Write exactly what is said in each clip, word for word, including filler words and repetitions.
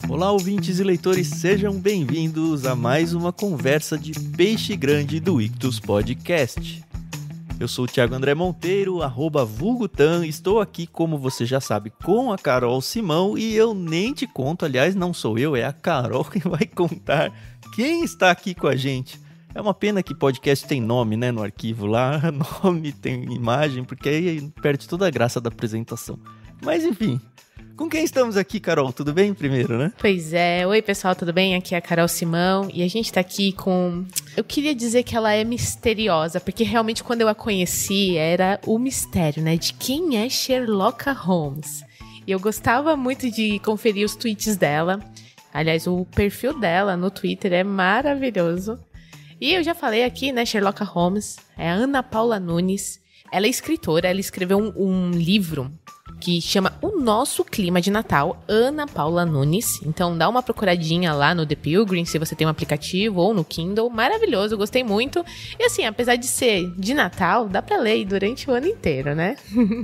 Olá, ouvintes e leitores, sejam bem-vindos a mais uma conversa de peixe grande do Ictus Podcast. Eu sou o Thiago André Monteiro, arroba vulgutan, estou aqui, como você já sabe, com a Carol Simão e eu nem te conto, aliás, não sou eu, é a Carol que vai contar quem está aqui com a gente. É uma pena que podcast tem nome, né, no arquivo lá, nome tem imagem, porque aí perde toda a graça da apresentação. Mas enfim... Com quem estamos aqui, Carol? Tudo bem primeiro, né? Pois é. Oi, pessoal, tudo bem? Aqui é a Carol Simão e a gente tá aqui com... Eu queria dizer que ela é misteriosa, porque realmente quando eu a conheci era o mistério, né? De quem é Sherlock Holmes. E eu gostava muito de conferir os tweets dela. Aliás, o perfil dela no Twitter é maravilhoso. E eu já falei aqui, né? Sherlock Holmes é a Ana Paula Nunes. Ela é escritora, ela escreveu um, um livro... que chama O Nosso Clima de Natal, Ana Paula Nunes. Então dá uma procuradinha lá no The Pilgrim, se você tem um aplicativo, ou no Kindle. Maravilhoso, gostei muito. E assim, apesar de ser de Natal, dá pra ler durante o ano inteiro, né?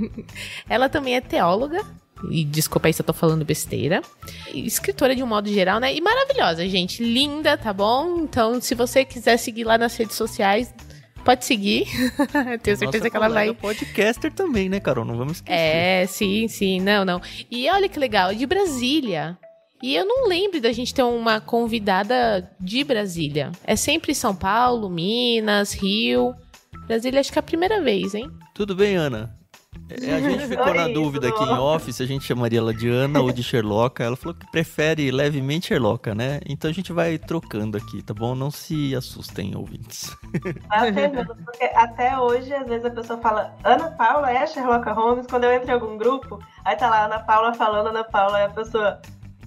Ela também é teóloga. E desculpa aí se eu tô falando besteira. Escritora de um modo geral, né? E maravilhosa, gente. Linda, tá bom? Então, se você quiser seguir lá nas redes sociais... Pode seguir. Tenho certeza Nossa, que ela vai... podcaster também, né, Carol? Não vamos esquecer. É, sim, sim. Não, não. E olha que legal, de Brasília. E eu não lembro da gente ter uma convidada de Brasília. É sempre São Paulo, Minas, Rio. Brasília acho que é a primeira vez, hein? Tudo bem, Ana? É, a gente ficou na dúvida aqui em off se a gente chamaria ela de Ana ou de Sherlock. Ela falou que prefere levemente Sherlock, né? Então a gente vai trocando aqui, tá bom? Não se assustem, ouvintes. Até mesmo, porque até hoje, às vezes a pessoa fala Ana Paula é a Sherlock Holmes. Quando eu entro em algum grupo, aí tá lá Ana Paula falando Ana Paula, e a pessoa...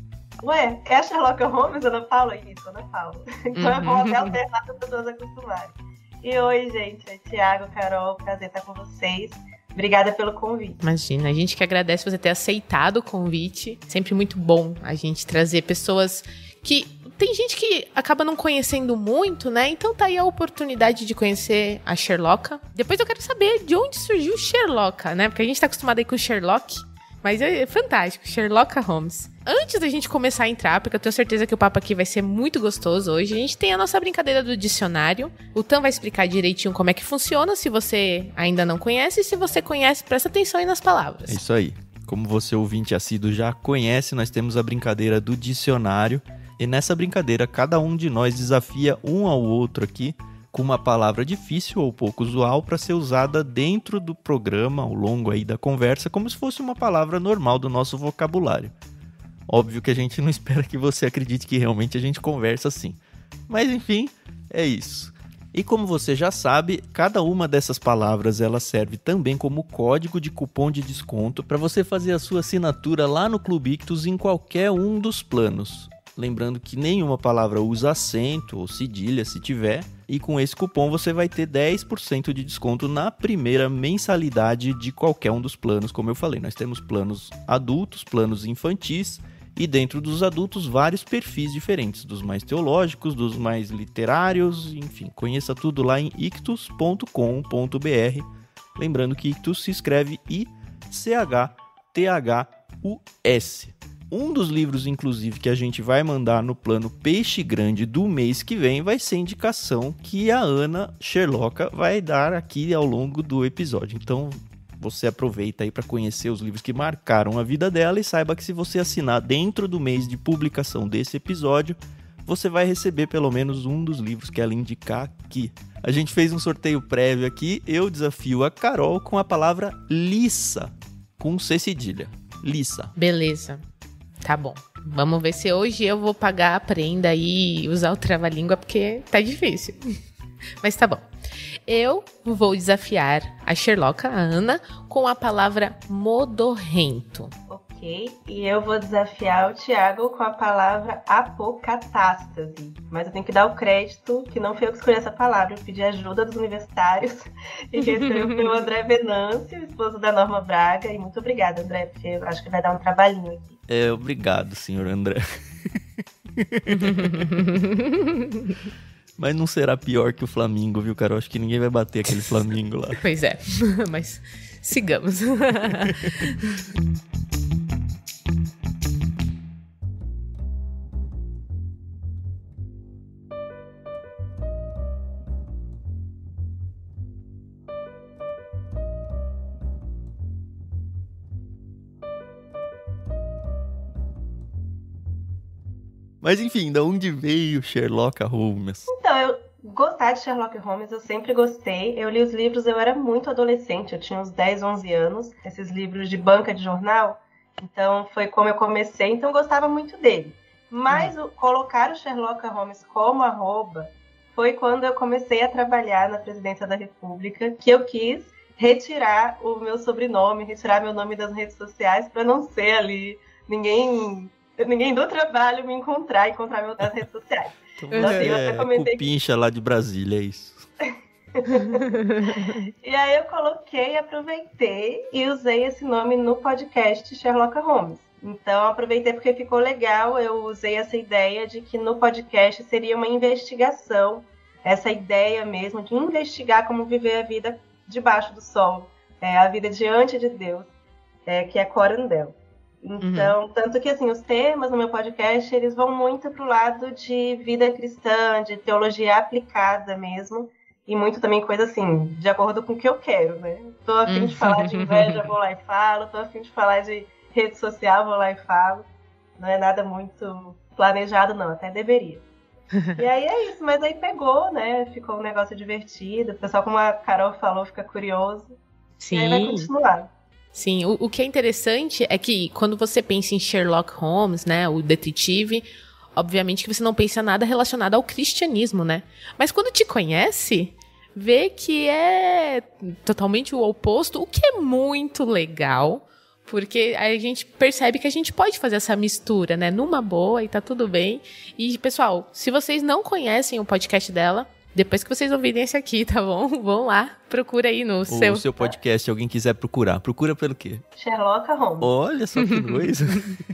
Ué, é a Sherlock Holmes, Ana Paula? Isso, Ana Paula. Então é bom até alternar para as pessoas acostumarem. E oi, gente, é Thiago, Carol, prazer estar com vocês. Obrigada pelo convite. Imagina, a gente que agradece você ter aceitado o convite. Sempre muito bom a gente trazer pessoas que... Tem gente que acaba não conhecendo muito, né? Então tá aí a oportunidade de conhecer a Sherlocka. Depois eu quero saber de onde surgiu Sherlocka, né? Porque a gente tá acostumado aí com Sherlock. Mas é fantástico, Sherlock Holmes. Antes da gente começar a entrar, porque eu tenho certeza que o papo aqui vai ser muito gostoso hoje, a gente tem a nossa brincadeira do dicionário. O Tan vai explicar direitinho como é que funciona, se você ainda não conhece, e se você conhece, presta atenção aí nas palavras. É isso aí. Como você, ouvinte assíduo, já conhece, nós temos a brincadeira do dicionário. E nessa brincadeira, cada um de nós desafia um ao outro aqui com uma palavra difícil ou pouco usual para ser usada dentro do programa, ao longo aí da conversa, como se fosse uma palavra normal do nosso vocabulário. Óbvio que a gente não espera que você acredite que realmente a gente conversa assim. Mas enfim, é isso. E como você já sabe, cada uma dessas palavras ela serve também como código de cupom de desconto para você fazer a sua assinatura lá no Clube Ictus em qualquer um dos planos. Lembrando que nenhuma palavra usa acento ou cedilha se tiver. E com esse cupom você vai ter dez por cento de desconto na primeira mensalidade de qualquer um dos planos. Como eu falei, nós temos planos adultos, planos infantis. E dentro dos adultos, vários perfis diferentes. Dos mais teológicos, dos mais literários. Enfim, conheça tudo lá em ictus ponto com ponto b r. Lembrando que Ictus se escreve I C H T H U S. Um dos livros, inclusive, que a gente vai mandar no plano Peixe Grande do mês que vem vai ser indicação que a Ana Sherlocka vai dar aqui ao longo do episódio. Então, você aproveita aí para conhecer os livros que marcaram a vida dela e saiba que se você assinar dentro do mês de publicação desse episódio, você vai receber pelo menos um dos livros que ela indicar aqui. A gente fez um sorteio prévio aqui, eu desafio a Carol com a palavra liça, com C cedilha. Liça. Beleza. Tá bom. Vamos ver se hoje eu vou pagar a prenda e usar o trava-língua, porque tá difícil. Mas tá bom. Eu vou desafiar a Sherlocka, a Ana, com a palavra modorrento. Ok. E eu vou desafiar o Thiago com a palavra apocatástase. Mas eu tenho que dar o crédito, que não foi eu que escolhi essa palavra. Eu pedi ajuda dos universitários. E quem escolheu foi o André Venâncio, esposo da Norma Braga. E muito obrigada, André, porque eu acho que vai dar um trabalhinho aqui. É, obrigado, senhor André. Mas não será pior que o Flamengo, viu, cara? Eu acho que ninguém vai bater aquele Flamengo lá. Pois é, mas sigamos. Mas enfim, da onde veio Sherlock Holmes? Então, eu gostar de Sherlock Holmes, eu sempre gostei. Eu li os livros, eu era muito adolescente, eu tinha uns dez, onze anos, esses livros de banca de jornal. Então, foi como eu comecei, então eu gostava muito dele. Mas uhum. o, colocar o Sherlock Holmes como arroba foi quando eu comecei a trabalhar na Presidência da República, que eu quis retirar o meu sobrenome, retirar meu nome das redes sociais, para não ser ali ninguém, ninguém do trabalho me encontrar, encontrar meu nas redes sociais. Então, então assim, eu até comentei Cupincha lá de Brasília, é isso. E aí eu coloquei, aproveitei e usei esse nome no podcast Sherlock Holmes. Então aproveitei porque ficou legal, eu usei essa ideia de que no podcast seria uma investigação, essa ideia mesmo de investigar como viver a vida debaixo do sol, é, a vida diante de Deus, é, que é Corandel. Então, uhum. tanto que assim, os temas no meu podcast, eles vão muito pro lado de vida cristã, de teologia aplicada mesmo, e muito também coisa assim, de acordo com o que eu quero, né? Tô a fim de falar de inveja, vou lá e falo, tô a fim de falar de rede social, vou lá e falo. Não é nada muito planejado, não, até deveria. E aí é isso, mas aí pegou, né? Ficou um negócio divertido, o pessoal, como a Carol falou, fica curioso. Sim. E aí vai continuar. Sim, o, o que é interessante é que quando você pensa em Sherlock Holmes, né, o detetive, obviamente que você não pensa nada relacionado ao cristianismo, né? Mas quando te conhece, vê que é totalmente o oposto, o que é muito legal, porque a gente percebe que a gente pode fazer essa mistura, né, numa boa e tá tudo bem. E, pessoal, se vocês não conhecem o podcast dela, depois que vocês ouvirem esse aqui, tá bom? Vão lá, procura aí no o seu... O seu podcast, se alguém quiser procurar. Procura pelo quê? Sherlock Holmes. Olha só que coisa.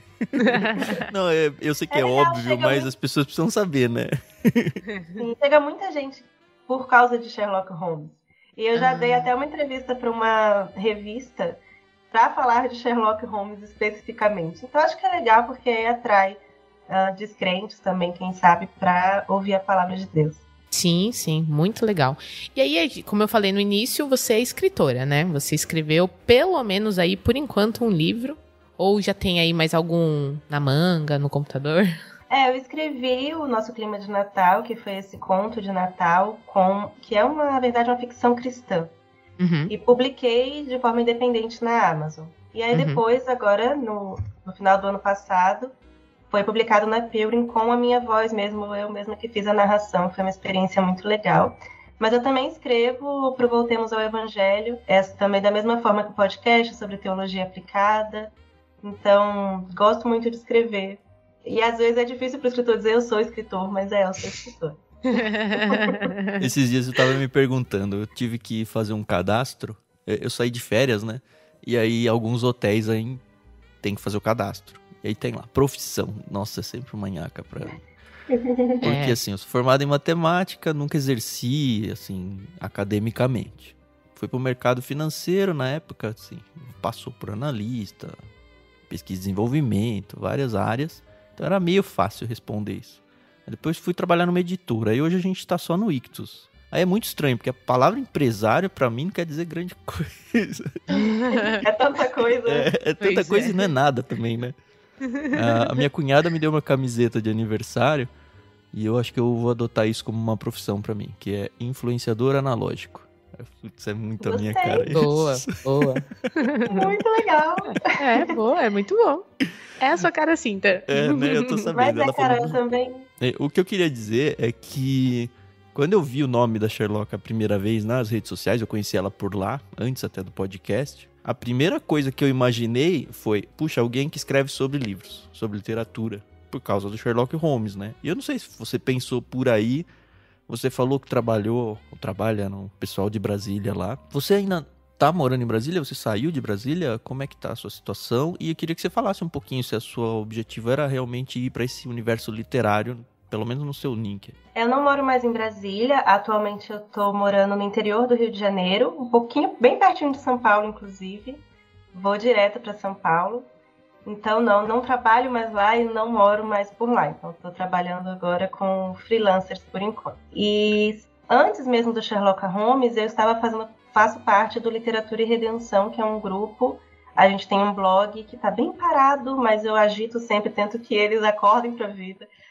Não, é, eu sei que é, é legal, óbvio, mas muito... as pessoas precisam saber, né? Sim, chega muita gente por causa de Sherlock Holmes. E eu já ah. dei até uma entrevista para uma revista para falar de Sherlock Holmes especificamente. Então acho que é legal porque aí atrai uh, descrentes também, quem sabe, para ouvir a palavra de Deus. Sim, sim, muito legal. E aí, como eu falei no início, você é escritora, né? Você escreveu pelo menos aí, por enquanto, um livro? Ou já tem aí mais algum na manga, no computador? É, eu escrevi o Nosso Clima de Natal, que foi esse conto de Natal, com, que é, uma, na verdade, uma ficção cristã. Uhum. E publiquei de forma independente na Amazon. E aí uhum. depois, agora, no, no final do ano passado, foi publicado na Pilgrim com a minha voz mesmo, eu mesma que fiz a narração. Foi uma experiência muito legal. Mas eu também escrevo para o Voltemos ao Evangelho, essa também da mesma forma que o podcast, sobre teologia aplicada. Então, gosto muito de escrever. E às vezes é difícil para o escritor dizer eu sou escritor, mas é, eu sou escritor. Esses dias eu estava me perguntando, eu tive que fazer um cadastro, eu saí de férias, né? E aí alguns hotéis aí tem que fazer o cadastro. E aí tem lá, profissão. Nossa, é sempre uma nhaca pra mim. Porque é. assim, eu sou formado em matemática, nunca exerci, assim, academicamente. Fui pro mercado financeiro na época, assim, passou por analista, pesquisa e desenvolvimento, várias áreas. Então era meio fácil responder isso. Depois fui trabalhar numa editora, e hoje a gente tá só no Ictus. Aí é muito estranho, porque a palavra empresário, pra mim, não quer dizer grande coisa. É tanta coisa. É, é tanta pois coisa é. E não é nada também, né? A minha cunhada me deu uma camiseta de aniversário e eu acho que eu vou adotar isso como uma profissão pra mim, que é influenciador analógico. Putz, é muito a minha cara isso. Boa, boa. Muito legal. É, boa, é muito bom. É a sua cara cinta. É, né? Eu tô sabendo. Mas ela é cara falou... também. O que eu queria dizer é que quando eu vi o nome da Sherlock a primeira vez nas redes sociais, eu conheci ela por lá, antes até do podcast. A primeira coisa que eu imaginei foi, puxa, alguém que escreve sobre livros, sobre literatura, por causa do Sherlock Holmes, né? E eu não sei se você pensou por aí, você falou que trabalhou, ou trabalha no pessoal de Brasília lá. Você ainda tá morando em Brasília? Você saiu de Brasília? Como é que tá a sua situação? E eu queria que você falasse um pouquinho se a sua objetivo era realmente ir para esse universo literário, pelo menos no seu link. Eu não moro mais em Brasília, atualmente eu tô morando no interior do Rio de Janeiro, um pouquinho, bem pertinho de São Paulo, inclusive. Vou direto para São Paulo. Então, não, não trabalho mais lá e não moro mais por lá. Então, estou trabalhando agora com freelancers por enquanto. E antes mesmo do Sherlock Holmes, eu estava fazendo, faço parte do Literatura e Redenção, que é um grupo. A gente tem um blog que está bem parado, mas eu agito sempre, tento que eles acordem para a vida,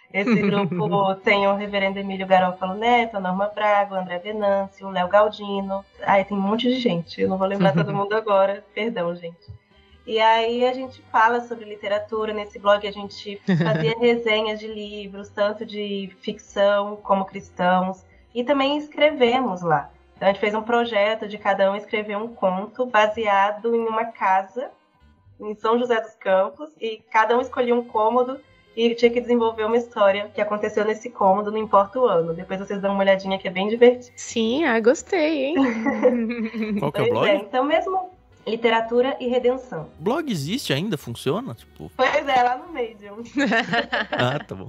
Esse grupo tem o reverendo Emílio Garofalo Neto, a Norma Braga, o André Venâncio, o Léo Galdino. Ai, tem um monte de gente, eu não vou lembrar todo mundo agora, perdão, gente. E aí a gente fala sobre literatura, nesse blog a gente fazia resenhas de livros, tanto de ficção como cristãos, e também escrevemos lá. Então a gente fez um projeto de cada um escrever um conto baseado em uma casa em São José dos Campos, e cada um escolhia um cômodo e tinha que desenvolver uma história que aconteceu nesse cômodo, não importa o ano. Depois vocês dão uma olhadinha que é bem divertido. Sim, ah, gostei, hein? Qual que é o Pois blog? é, então mesmo literatura e redenção. O blog existe ainda? Funciona? Tipo... Pois é, lá no Medium. Ah, tá bom.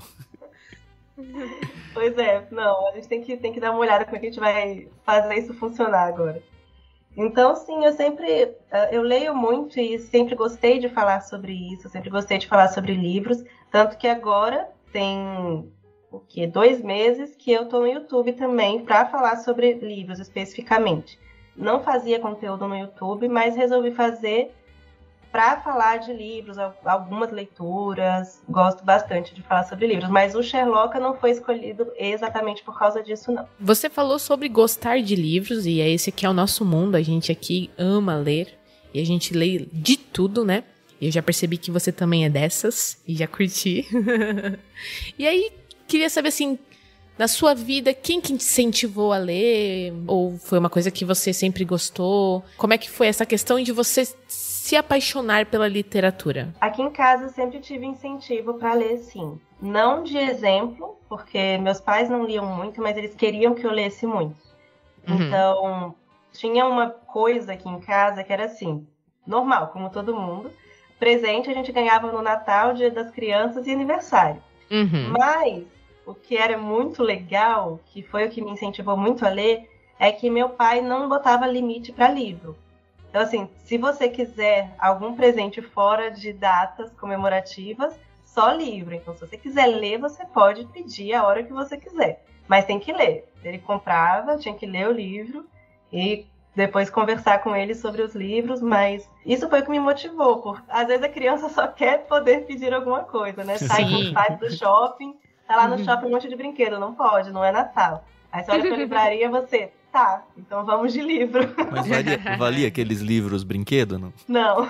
Pois é, não, a gente tem que, tem que dar uma olhada como é que a gente vai fazer isso funcionar agora. Então, sim, eu sempre, eu leio muito e sempre gostei de falar sobre isso, sempre gostei de falar sobre livros, tanto que agora tem, o quê? Dois meses que eu tô no YouTube também para falar sobre livros especificamente. Não fazia conteúdo no YouTube, mas resolvi fazer para falar de livros, algumas leituras, gosto bastante de falar sobre livros, mas o Sherlock não foi escolhido exatamente por causa disso, não. Você falou sobre gostar de livros, e é esse que é o nosso mundo, a gente aqui ama ler, e a gente lê de tudo, né? Eu já percebi que você também é dessas, e já curti. E aí, queria saber assim, na sua vida, quem que te incentivou a ler? Ou foi uma coisa que você sempre gostou? Como é que foi essa questão de você se apaixonar pela literatura? Aqui em casa eu sempre tive incentivo para ler, sim. Não de exemplo, porque meus pais não liam muito, mas eles queriam que eu lesse muito. Uhum. Então, tinha uma coisa aqui em casa que era assim, normal, como todo mundo. Presente a gente ganhava no Natal, Dia das Crianças e aniversário. Uhum. Mas o que era muito legal, que foi o que me incentivou muito a ler, é que meu pai não botava limite para livro. Então, assim, se você quiser algum presente fora de datas comemorativas, só livro. Então, se você quiser ler, você pode pedir a hora que você quiser. Mas tem que ler. Ele comprava, tinha que ler o livro e depois conversar com ele sobre os livros, mas isso foi o que me motivou. Porque às vezes a criança só quer poder pedir alguma coisa, né? Sai com os pais do shopping, tá lá no uhum. shopping um monte de brinquedo. Não pode, não é Natal. Aí você olha pra livraria e você... Tá, então vamos de livro. Mas valia, valia aqueles livros brinquedo, não? Não.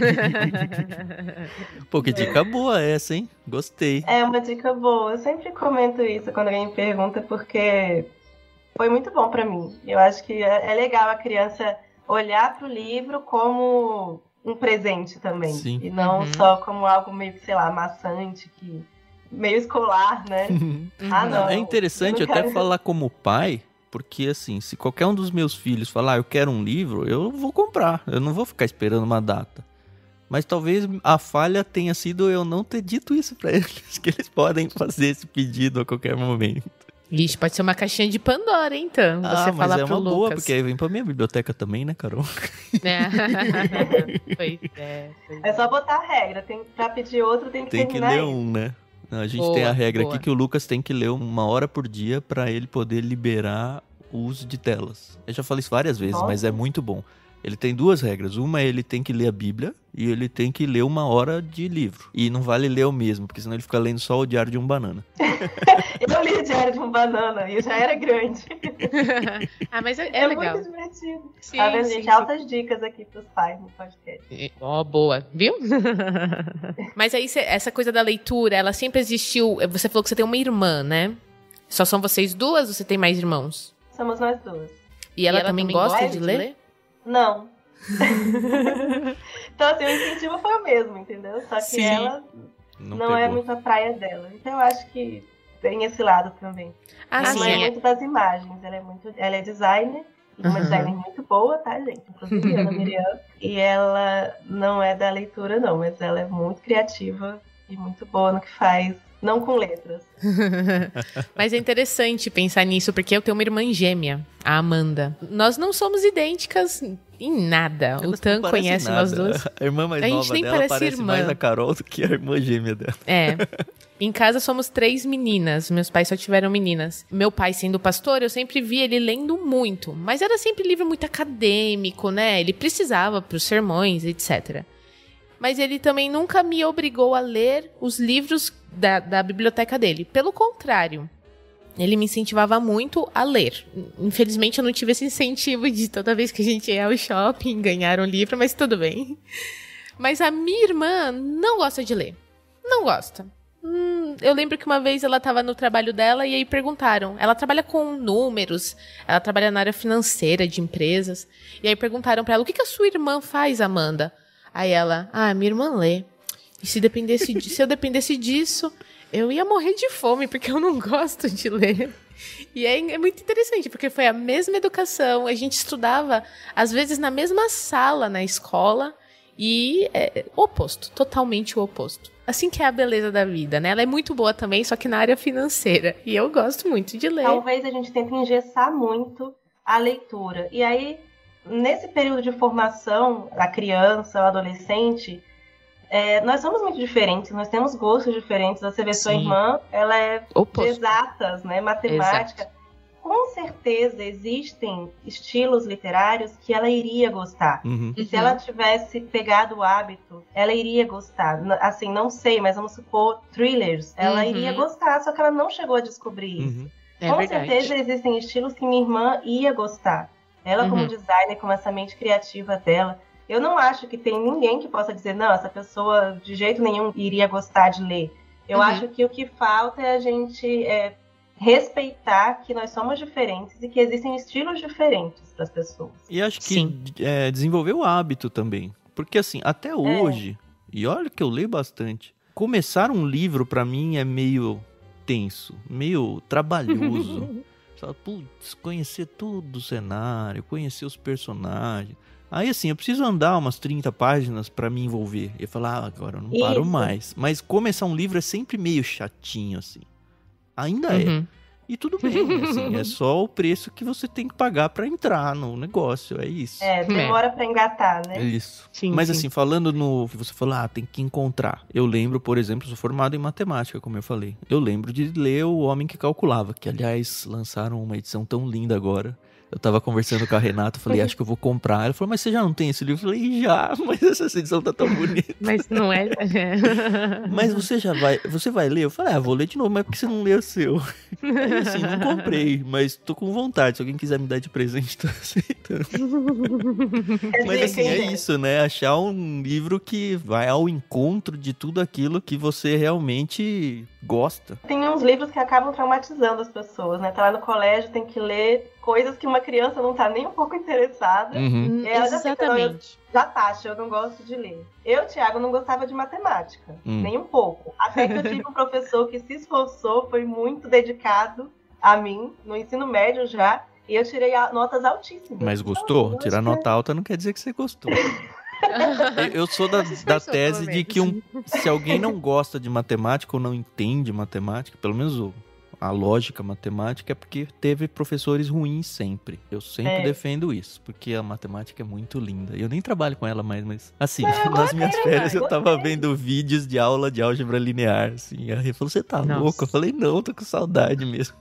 Pô, que dica boa essa, hein? Gostei. É uma dica boa. Eu sempre comento isso quando alguém me pergunta, porque foi muito bom pra mim. Eu acho que é legal a criança olhar pro livro como um presente também. Sim. E não uhum. só como algo meio que, sei lá, maçante, que... meio escolar, né? Uhum. Ah, não. É interessante até quero... falar como pai... Porque, assim, se qualquer um dos meus filhos falar, ah, eu quero um livro, eu vou comprar. Eu não vou ficar esperando uma data. Mas talvez a falha tenha sido eu não ter dito isso pra eles, que eles podem fazer esse pedido a qualquer momento. Ixi, pode ser uma caixinha de Pandora, então. Você ah, falar mas é pro uma Lucas. boa, porque aí vem pra minha biblioteca também, né, Carol? É. Pois é, pois é só botar a regra. Tem, pra pedir outro, tem que tem terminar que ler isso. um, né? A gente boa, tem a regra boa. aqui que o Lucas tem que ler uma hora por dia pra ele poder liberar o uso de telas. Eu já falei isso várias vezes, Nossa. mas é muito bom. Ele tem duas regras. Uma, ele tem que ler a Bíblia e ele tem que ler uma hora de livro. E não vale ler o mesmo, porque senão ele fica lendo só o Diário de um Banana. Eu li o Diário de um Banana e eu já era grande. Ah, mas é, é, é legal. muito divertido. Sim, tá vendo, sim, gente? sim. Altas dicas aqui pros pais no podcast. Ó, oh, boa. Viu? Mas aí, essa coisa da leitura, ela sempre existiu. Você falou que você tem uma irmã, né? Só são vocês duas ou você tem mais irmãos? Somos nós duas. E ela, e ela também, também gosta, gosta de, de ler? ler? Não. Então, assim, o incentivo foi o mesmo, entendeu? Só que Sim. ela não, não é muito a praia dela. Então, eu acho que tem esse lado também. Ah, ela sim, não é, é muito das imagens. Ela é, muito, ela é designer. Uma uhum. designer muito boa, tá, gente? Inclusive, Ana Miriam. E ela não é da leitura, não. Mas ela é muito criativa e muito boa no que faz. Não com letras. Mas é interessante pensar nisso, porque eu tenho uma irmã gêmea, a Amanda. Nós não somos idênticas em nada. Elas o Tan conhece nada. nós duas. A irmã mais a nova gente nem dela parece, parece irmã. mais a Carol do que a irmã gêmea dela. É. Em casa somos três meninas. Meus pais só tiveram meninas. Meu pai, sendo pastor, eu sempre vi ele lendo muito. Mas era sempre livro muito acadêmico, né? Ele precisava para os sermões, etcétera. mas ele também nunca me obrigou a ler os livros da, da biblioteca dele. Pelo contrário, ele me incentivava muito a ler. Infelizmente, eu não tive esse incentivo de toda vez que a gente ia ao shopping ganhar um livro, mas tudo bem. Mas a minha irmã não gosta de ler. Não gosta. Hum, eu lembro que uma vez ela estava no trabalho dela e aí perguntaram. Ela trabalha com números, ela trabalha na área financeira de empresas. E aí perguntaram pra ela, o que, que a sua irmã faz, Amanda? Aí ela, ah, minha irmã lê. E se, dependesse de, se eu dependesse disso, eu ia morrer de fome, porque eu não gosto de ler. E é, é muito interessante, porque foi a mesma educação. A gente estudava, às vezes, na mesma sala na escola. E é o oposto, totalmente o oposto. Assim que é a beleza da vida, né? Ela é muito boa também, só que na área financeira. E eu gosto muito de ler. Talvez a gente tente engessar muito a leitura. E aí, nesse período de formação da criança, o adolescente, é, nós somos muito diferentes, nós temos gostos diferentes. Você vê, sua irmã, ela é oposto. De exatas, né? Matemática. Exato. Com certeza existem estilos literários que ela iria gostar. Uhum. E se ela tivesse pegado o hábito, ela iria gostar. Assim, não sei, mas vamos supor, thrillers. Ela Uhum. iria gostar, só que ela não chegou a descobrir isso. Uhum. É Com verdade. certeza existem estilos que minha irmã ia gostar. Ela, Uhum. como designer, com essa mente criativa dela, eu não acho que tem ninguém que possa dizer, não, essa pessoa de jeito nenhum iria gostar de ler. Eu Uhum. acho que o que falta é a gente é, respeitar que nós somos diferentes e que existem estilos diferentes para as pessoas. E acho que Sim. é, desenvolver o hábito também. Porque assim, até hoje, e olha que eu leio bastante, começar um livro pra mim é meio tenso, meio trabalhoso. Só, putz, conhecer todo o cenário, conhecer os personagens. Aí assim, eu preciso andar umas trinta páginas pra me envolver. E falar, ah, agora eu não paro Isso. mais. Mas começar um livro é sempre meio chatinho, assim. Ainda é. Uhum. E tudo bem, assim, é só o preço que você tem que pagar pra entrar no negócio, é isso. É, demora para engatar, né? É isso. Sim, Mas sim. assim, falando no que você falou, ah, tem que encontrar. Eu lembro, por exemplo, sou formado em matemática, como eu falei. Eu lembro de ler O Homem que Calculava, que aliás lançaram uma edição tão linda agora. Eu tava conversando com a Renata, falei, acho que eu vou comprar. Ela falou, mas você já não tem esse livro? Eu falei, já, mas essa edição tá tão bonita. Mas não é... Mas você já vai, você vai ler? Eu falei, ah, vou ler de novo, mas por que você não leu o seu? Aí, assim, não comprei, mas tô com vontade. Se alguém quiser me dar de presente, tô aceitando. Mas assim, é isso, né? Achar um livro que vai ao encontro de tudo aquilo que você realmente gosta. Tem uns livros que acabam traumatizando as pessoas, né? Tá lá no colégio, tem que ler coisas que uma criança não tá nem um pouco interessada. Uhum. E ela já fica, não, eu- Exatamente. Já taxa, eu não gosto de ler. Eu, Thiago, não gostava de matemática, Hum. nem um pouco. Até que eu tive um professor que se esforçou, foi muito dedicado a mim, no ensino médio já, e eu tirei a- notas altíssimas. Mas Então, gostou? eu Tirar acho que nota alta não quer dizer que você gostou. Eu- Eu sou da, Se da esforçou, tese pelo de que um, se alguém não gosta de matemática ou não entende matemática, pelo menos o- a lógica matemática, é porque teve professores ruins sempre. Eu sempre É. defendo isso, porque a matemática é muito linda. Eu nem trabalho com ela mais, mas assim, Não, eu nas minhas gostei, férias eu tava gostei. vendo vídeos de aula de álgebra linear, assim. Aí falou, você tá Nossa. louco? Eu falei, não, tô com saudade mesmo.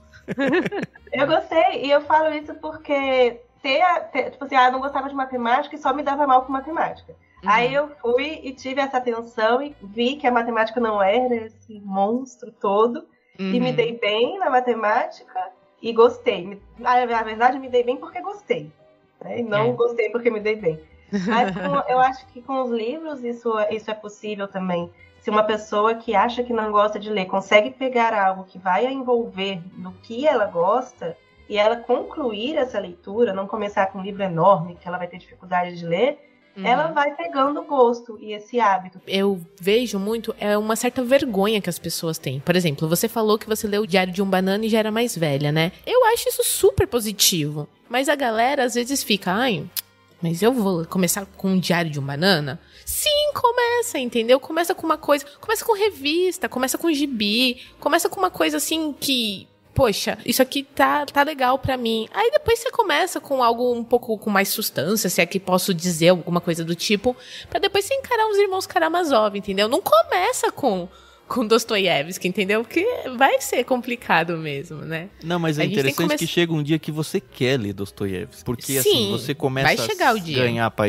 Eu gostei, e eu falo isso porque ter, a- ter- tipo assim, ah, eu não gostava de matemática e só me dava mal com matemática. Uhum. Aí eu fui e tive essa atenção e vi que a matemática não era esse monstro todo. E me Uhum. dei bem na matemática e gostei. Me- Na na verdade, me dei bem porque gostei. Né? E não É. gostei porque me dei bem. Mas com- eu acho que com os livros isso, isso é possível também. Se uma pessoa que acha que não gosta de ler consegue pegar algo que vai a envolver no que ela gosta e ela concluir essa leitura, não começar com um livro enorme que ela vai ter dificuldade de ler, Uhum. ela vai pegando o gosto e esse hábito. Eu vejo muito é uma certa vergonha que as pessoas têm. Por exemplo, você falou que você leu o Diário de um Banana e já era mais velha, né? Eu acho isso super positivo. Mas a galera às vezes fica, ai, mas eu vou começar com o Diário de um Banana? Sim, começa, entendeu? Começa com uma coisa, começa com revista, começa com gibi, começa com uma coisa assim que, poxa, isso aqui tá, tá legal pra mim. Aí depois você começa com algo um pouco com mais substância, se é que posso dizer alguma coisa do tipo, pra depois você encarar os irmãos Karamazov, entendeu? Não começa com, com Dostoiévski, entendeu? Porque vai ser complicado mesmo, né? Não, mas é A gente tem que interessante que, come- chega um dia que você quer ler Dostoiévski. Porque Sim, assim, você começa vai chegar a o dia. ganhar paixão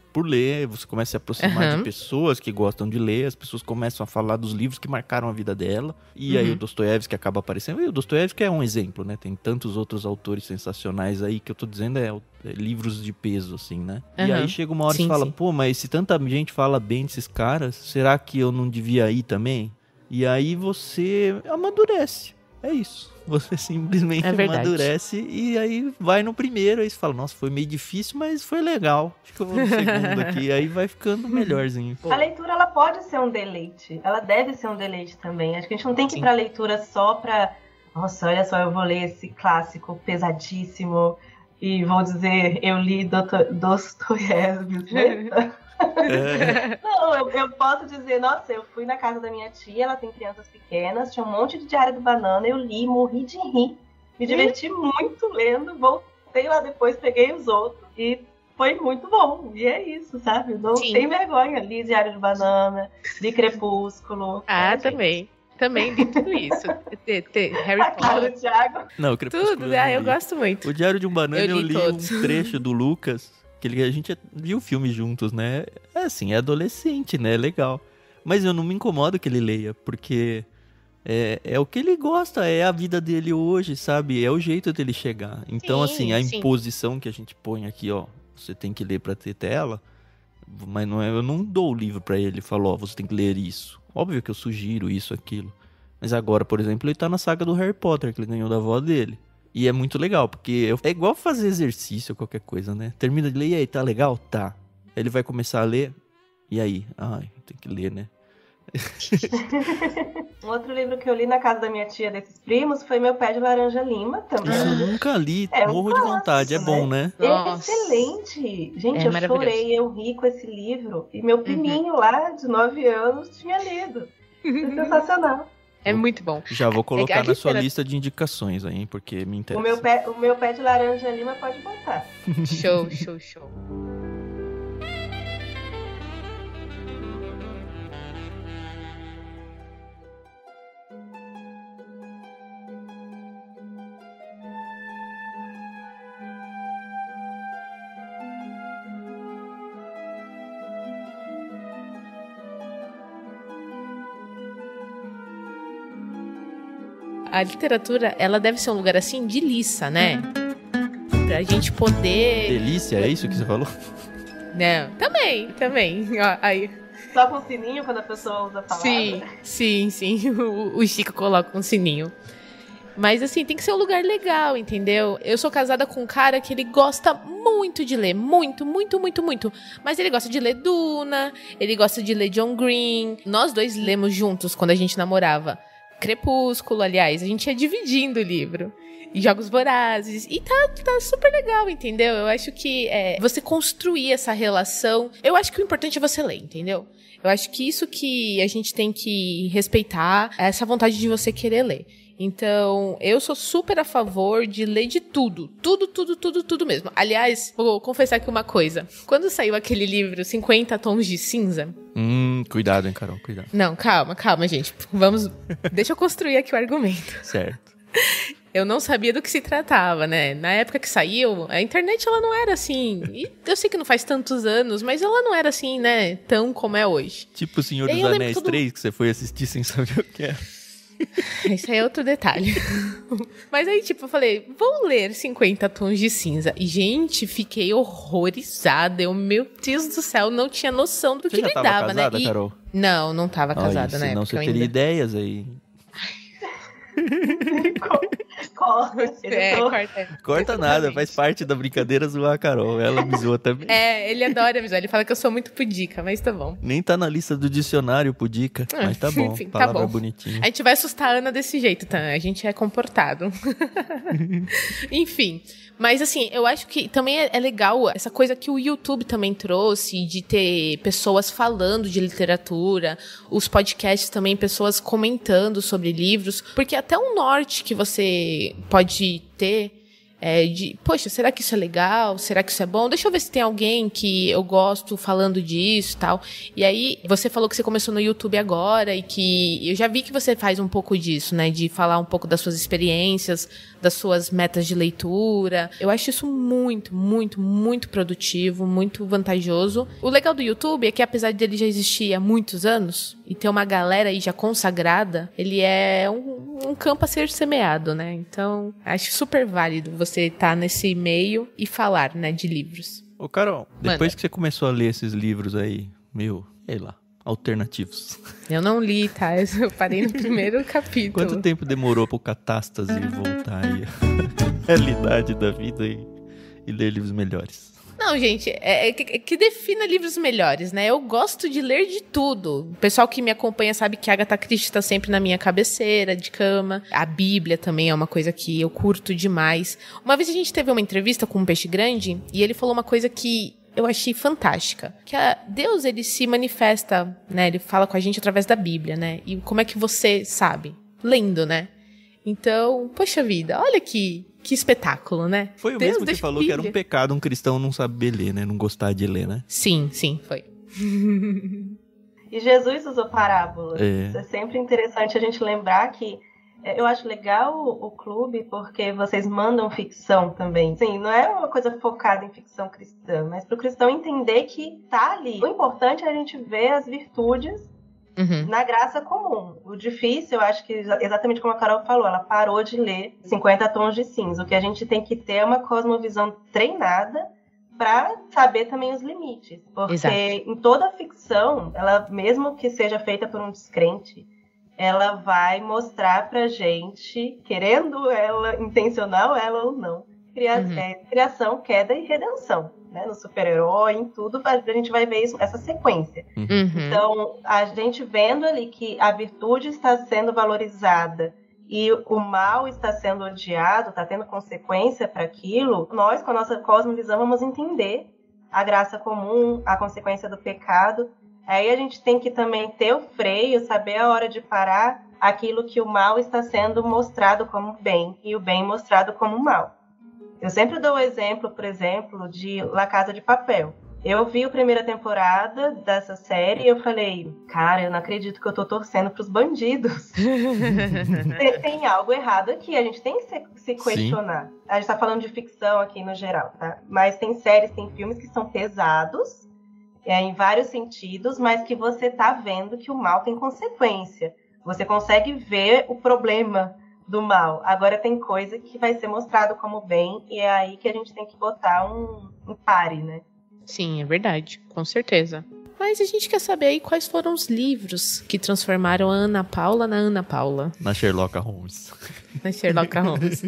por ler, você começa a se aproximar Uhum. de pessoas que gostam de ler, as pessoas começam a falar dos livros que marcaram a vida dela, e aí Uhum. o Dostoiévski acaba aparecendo, e o Dostoiévski é um exemplo, né, tem tantos outros autores sensacionais aí, que eu tô dizendo é, é livros de peso, assim, né, e Uhum. aí chega uma hora Sim, e você fala, sim. pô, mas se tanta gente fala bem desses caras, será que eu não devia ir também? E aí você amadurece, é isso. Você simplesmente É verdade. amadurece e aí vai no primeiro, aí você fala, nossa, foi meio difícil, mas foi legal. Acho que eu vou no segundo aqui, aí vai ficando melhorzinho. A leitura, ela pode ser um deleite. Ela deve ser um deleite também. Acho que a gente não tem que ir Sim. pra leitura só pra... Nossa, olha só, eu vou ler esse clássico pesadíssimo e vou dizer, eu li Dosto- Dostoiévski. Né? É, Não, eu, eu posso dizer, nossa, eu fui na casa da minha tia, ela tem crianças pequenas, tinha um monte de Diário do Banana, eu li, morri de rir. Me diverti muito lendo, voltei lá depois, peguei os outros e foi muito bom. E é isso, sabe? Não Sim. tem vergonha. Li Diário do Banana, li Crepúsculo. Ah, É, também. Também li tudo isso. T- t- Harry A cara Potter. do Thiago. não, o Crepúsculo Tudo. eu não Ah, eu li. gosto muito. O Diário de um Banana Eu eu li li, todos. um trecho do Lucas, que ele- a gente viu o filme juntos, né? É assim, é adolescente, né? É legal. Mas eu não me incomodo que ele leia, porque é, é o que ele gosta, é a vida dele hoje, sabe? É o jeito dele chegar. Então, Sim, assim, a sim. imposição que a gente põe aqui, ó, você tem que ler pra ter tela, mas não é, eu não dou o livro pra ele e falo, ó, você tem que ler isso. Óbvio que eu sugiro isso, aquilo. Mas agora, por exemplo, ele tá na saga do Harry Potter, que ele ganhou da avó dele. E é muito legal, porque eu- é igual fazer exercício ou qualquer coisa, né? Termina de ler, e aí, tá legal? Tá. Ele vai começar a ler, e aí? Ai, tem que ler, né? Um outro livro que eu li na casa da minha tia desses primos foi Meu Pé de Laranja Lima, também. Isso eu nunca li, É um morro de vontade, é clássico, bom, né? É Nossa. excelente! Gente, É eu maravilhoso. chorei, eu ri com esse livro. E meu priminho lá, de nove anos, tinha lido. É sensacional. É muito bom. Já vou colocar É a na sua literatura- lista de indicações aí, porque me O interessa. meu, pé, o meu pé de laranja lima pode botar. Show, show, show. A literatura, ela deve ser um lugar assim de liça, né? Pra gente poder... Delícia, é isso que você falou? Não, também, também. Ó, aí. Só com o sininho quando a pessoa usa a palavra. Sim, sim, sim. O, o Chico coloca um sininho. Mas assim, tem que ser um lugar legal, entendeu? Eu sou casada com um cara que ele gosta muito de ler. Muito, muito, muito, muito. Mas ele gosta de ler Duna, ele gosta de ler John Green. Nós dois lemos juntos quando a gente namorava. Crepúsculo, aliás. A gente ia dividindo o livro. E Jogos Vorazes. E tá, tá super legal, entendeu? Eu acho que é, você construir essa relação... Eu acho que o importante é você ler, entendeu? Eu acho que isso que a gente tem que respeitar, é essa vontade de você querer ler. Então, eu sou super a favor de ler de tudo. Tudo, tudo, tudo, tudo mesmo. Aliás, vou confessar aqui uma coisa. Quando saiu aquele livro cinquenta Tons de Cinza... Hum, cuidado, hein, Carol, cuidado. Não, calma, calma, gente. Vamos... Deixa eu construir aqui o argumento. Certo. Eu não sabia do que se tratava, né? Na época que saiu, a internet ela não era assim. E eu sei que não faz tantos anos, mas ela não era assim, né? Tão como é hoje. Tipo o Senhor E aí dos eu lembro Anéis todo- três, que você foi assistir sem saber o que era. Isso aí é outro detalhe. Mas aí, tipo, eu falei, vou ler cinquenta Tons de Cinza. E, gente, fiquei horrorizada. Eu, meu Deus do céu, não tinha noção do Você que já me tava dava, casada, né? E... Carol? Não, não tava casada Olha, na senão época você teria ainda. ideias aí. Corta. É, Editor. corta. Corta nada, faz parte da brincadeira zoar a Carol. Ela me zoa também. É, ele adora avisar. Ele fala que eu sou muito pudica, mas tá bom. Nem tá na lista do dicionário, pudica. Ah, Mas tá bom. enfim, tá Palavra bom. bonitinha. A gente vai assustar a Ana desse jeito, tá? A gente é comportado. Enfim. Mas assim, eu acho que também é, é legal essa coisa que o YouTube também trouxe, de ter pessoas falando de literatura, os podcasts também, pessoas comentando sobre livros, porque até o norte que você pode ter É, de, poxa, será que isso é legal? Será que isso é bom? Deixa eu ver se tem alguém que eu gosto falando disso e tal. E aí, você falou que você começou no YouTube agora e que eu já vi que você faz um pouco disso, né? De falar um pouco das suas experiências, das suas metas de leitura. Eu acho isso muito, muito, muito produtivo, muito vantajoso. O legal do YouTube é que, apesar dele já existir há muitos anos e ter uma galera aí já consagrada, ele é um, um campo a ser semeado, né? Então, acho super válido você você tá nesse meio e falar, né, de livros. Ô, Carol, depois Manda. que você começou a ler esses livros aí, meu, sei lá, alternativos. Eu não li, tá? Eu parei no primeiro capítulo. Quanto tempo demorou pro Catástase voltar aí a realidade da vida e, e ler livros melhores? Não, gente, é, é, que, é que defina livros melhores, né? Eu gosto de ler de tudo. O pessoal que me acompanha sabe que a Agatha Christie tá sempre na minha cabeceira de cama. A Bíblia também é uma coisa que eu curto demais. Uma vez a gente teve uma entrevista com um peixe grande e ele falou uma coisa que eu achei fantástica. Que a Deus, ele se manifesta, né? Ele fala com a gente através da Bíblia, né? E como é que você sabe? Lendo, né? Então, poxa vida, olha que, que espetáculo, né? Foi o Deus mesmo que falou Bíblia. que era um pecado um cristão não saber ler, né? Não gostar de ler, né? Sim, sim, foi. E Jesus usou parábolas. É. Isso é sempre interessante a gente lembrar que eu acho legal o, o clube porque vocês mandam ficção também. Sim, não é uma coisa focada em ficção cristã, mas para o cristão entender que tá ali. O importante é a gente ver as virtudes Uhum. na graça comum. O difícil, eu acho que exatamente como a Carol falou, ela parou de ler cinquenta tons de cinza. O que a gente tem que ter é uma cosmovisão treinada para saber também os limites. Porque Exato. Em toda ficção, ela, mesmo que seja feita por um descrente, ela vai mostrar pra gente, querendo ela, intencional ela ou não, cria- uhum. é, criação, queda e redenção. Né, no super-herói, em tudo, a gente vai ver isso, essa sequência. Uhum. Então, a gente vendo ali que a virtude está sendo valorizada e o mal está sendo odiado, está tendo consequência para aquilo, nós, com a nossa cosmovisão, vamos entender a graça comum, a consequência do pecado. Aí a gente tem que também ter o freio, saber a hora de parar aquilo que o mal está sendo mostrado como bem e o bem mostrado como mal. Eu sempre dou o exemplo, por exemplo, de La Casa de Papel. Eu vi a primeira temporada dessa série e eu falei, cara, eu não acredito que eu tô torcendo pros bandidos. tem, tem algo errado aqui, a gente tem que se, se questionar. Sim. A gente tá falando de ficção aqui no geral, tá? Mas tem séries, tem filmes que são pesados, é, em vários sentidos, mas que você tá vendo que o mal tem consequência. Você consegue ver o problema do mal. Agora tem coisa que vai ser mostrado como bem e é aí que a gente tem que botar um, um pare, né? Sim, é verdade, com certeza. Mas a gente quer saber aí quais foram os livros que transformaram a Ana Paula na Ana Paula. Na Sherlock Holmes. Na Sherlock Holmes.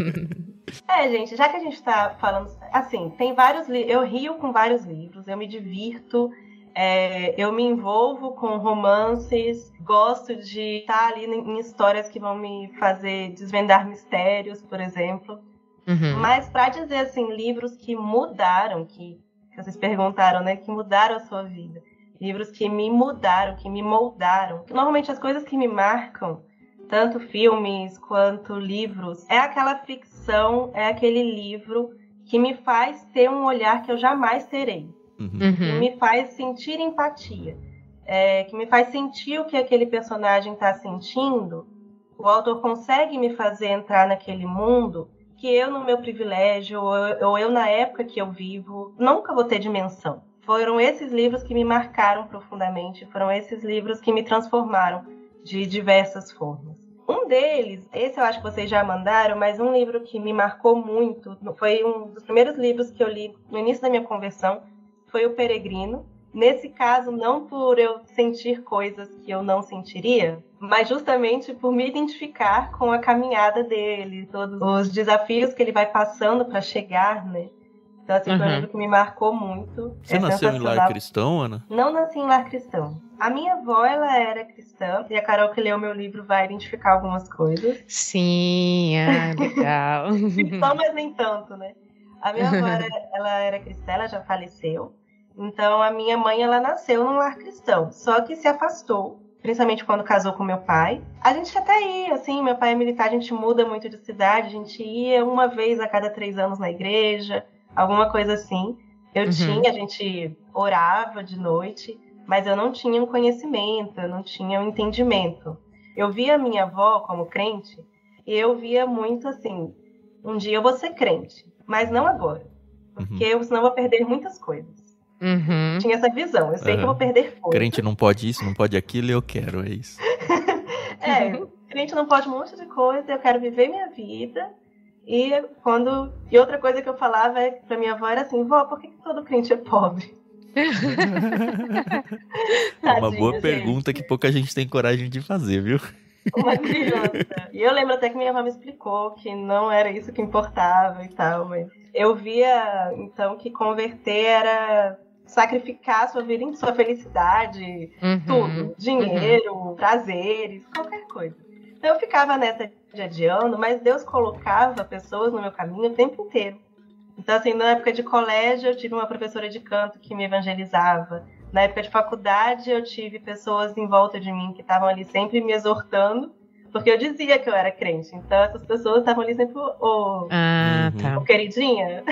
É, gente, já que a gente tá falando... Assim, tem vários livros... Eu rio com vários livros, eu me divirto... É, eu me envolvo com romances, gosto de estar ali em histórias que vão me fazer desvendar mistérios, por exemplo. Uhum. Mas para dizer assim, livros que mudaram, que, que vocês perguntaram, né, que mudaram a sua vida, livros que me mudaram, que me moldaram. Normalmente as coisas que me marcam, tanto filmes quanto livros, é aquela ficção, é aquele livro que me faz ter um olhar que eu jamais terei. Uhum. Que me faz sentir empatia, é, que me faz sentir o que aquele personagem está sentindo. O autor consegue me fazer entrar naquele mundo que eu, no meu privilégio, ou eu, ou eu na época que eu vivo, nunca vou ter dimensão. Foram esses livros que me marcaram profundamente, foram esses livros que me transformaram de diversas formas. Um deles, esse eu acho que vocês já mandaram, mas um livro que me marcou muito, foi um dos primeiros livros que eu li no início da minha conversão, foi O Peregrino. Nesse caso, não por eu sentir coisas que eu não sentiria, mas justamente por me identificar com a caminhada dele, todos os desafios que ele vai passando para chegar, né? Então, assim, uhum. foi um livro que me marcou muito. Você é nasceu em lar cristão, Ana? Não nasci em lar cristão. A minha avó, ela era cristã, e a Carol que leu meu livro vai identificar algumas coisas. Sim, ah, legal. Cristão, mas nem tanto, né? A minha avó, era, ela era cristã, ela já faleceu. Então, a minha mãe, ela nasceu num lar cristão, só que se afastou principalmente quando casou com meu pai. A gente até ia, assim, meu pai é militar, a gente muda muito de cidade, a gente ia uma vez a cada três anos na igreja, alguma coisa assim. Eu uhum. tinha, a gente orava de noite, mas eu não tinha um conhecimento, eu não tinha um entendimento. Eu via a minha avó como crente, e eu via muito assim, um dia eu vou ser crente, mas não agora, porque uhum. eu senão vou perder muitas coisas. Uhum. Tinha essa visão, eu sei uhum. que eu vou perder coisas. Crente não pode isso, não pode aquilo, eu quero, é isso. É, crente não pode um monte de coisa, eu quero viver minha vida. E, quando... e outra coisa que eu falava é, pra minha avó era assim, vó, por que, que todo crente é pobre? É uma boa gente. Pergunta que pouca gente tem coragem de fazer, viu? Uma criança. E eu lembro até que minha avó me explicou que não era isso que importava e tal, mas eu via, então, que converter era sacrificar sua vida em sua felicidade, uhum, tudo. Dinheiro, uhum. prazeres, qualquer coisa. Então eu ficava nessa de adiando, mas Deus colocava pessoas no meu caminho o tempo inteiro. Então, assim, na época de colégio, eu tive uma professora de canto que me evangelizava. Na época de faculdade, eu tive pessoas em volta de mim que estavam ali sempre me exortando, porque eu dizia que eu era crente. Então, essas pessoas estavam ali sempre, ô, oh, ah, tá. oh, queridinha,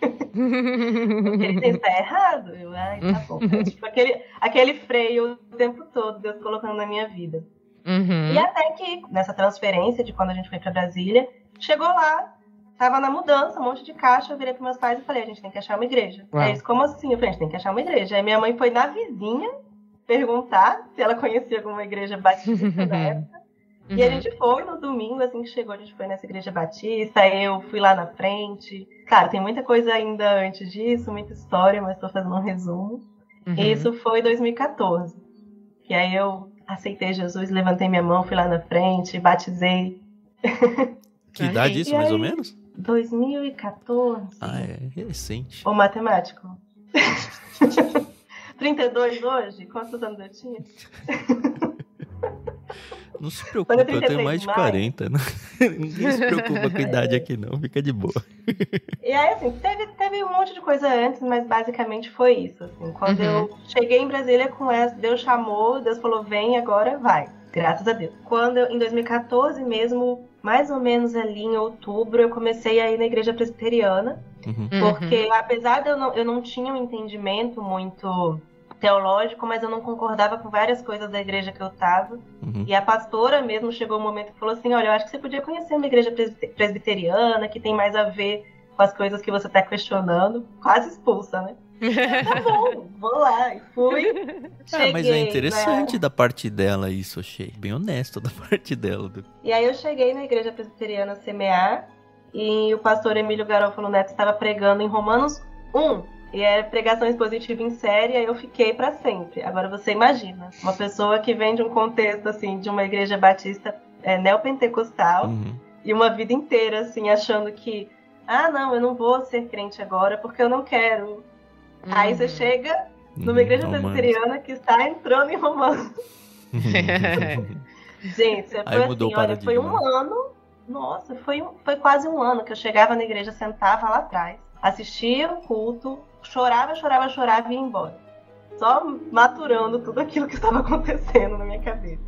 o queridinho está errado. Eu, ai, tá bom. É, tipo, aquele, aquele freio o tempo todo, Deus colocando na minha vida. Uhum. E até que, nessa transferência de quando a gente foi para Brasília, chegou lá, tava na mudança, um monte de caixa, eu virei para meus pais e falei, a gente tem que achar uma igreja. Uau. Aí eles, como assim? Eu falei, a gente tem que achar uma igreja. Aí minha mãe foi na vizinha perguntar se ela conhecia alguma igreja batista na época. Uhum. E a gente foi no domingo, assim que chegou, a gente foi nessa igreja batista, aí eu fui lá na frente. Claro, tem muita coisa ainda antes disso, muita história, mas estou fazendo um resumo. Uhum. E isso foi em dois mil e catorze. E aí eu aceitei Jesus, levantei minha mão, fui lá na frente, batizei. Que idade isso, mais ou menos? dois mil e catorze. Ah, é recente. O matemático. trinta e dois hoje? Quantos anos eu tinha? Não se preocupa, eu tenho mais de quarenta. Né? Ninguém se preocupa com a idade aqui não, fica de boa. E aí, assim, teve, teve um monte de coisa antes, mas basicamente foi isso. Assim, quando uhum. eu cheguei em Brasília com essa, Deus chamou, Deus falou, vem agora, vai. Graças a Deus. Quando eu, em dois mil e catorze mesmo, mais ou menos ali em outubro, eu comecei a ir na igreja presbiteriana. Uhum. Porque uhum. apesar de eu não, eu não tinha um entendimento muito teológico, mas eu não concordava com várias coisas da igreja que eu estava. Uhum. E a pastora mesmo chegou um momento que falou assim, olha, eu acho que você podia conhecer uma igreja presbiteriana, que tem mais a ver com as coisas que você está questionando. Quase expulsa, né? Tá bom, vou lá. E fui. Cheguei, ah, mas é interessante né? da parte dela isso, achei. Bem honesto da parte dela. E aí eu cheguei na igreja presbiteriana Semear, e o pastor Emílio Garofalo Neto estava pregando em Romanos um. E era pregação expositiva em série, aí eu fiquei pra sempre. Agora você imagina, uma pessoa que vem de um contexto, assim, de uma igreja batista é, neopentecostal, uhum. e uma vida inteira, assim, achando que, ah, não, eu não vou ser crente agora, porque eu não quero. Uhum. Aí você chega numa igreja uhum, presbiteriana que está entrando em Romanos. Gente, foi aí assim, olha, foi um ano, nossa, foi, foi quase um ano que eu chegava na igreja, sentava lá atrás, assistia o culto, chorava, chorava, chorava e ia embora. Só maturando tudo aquilo que estava acontecendo na minha cabeça.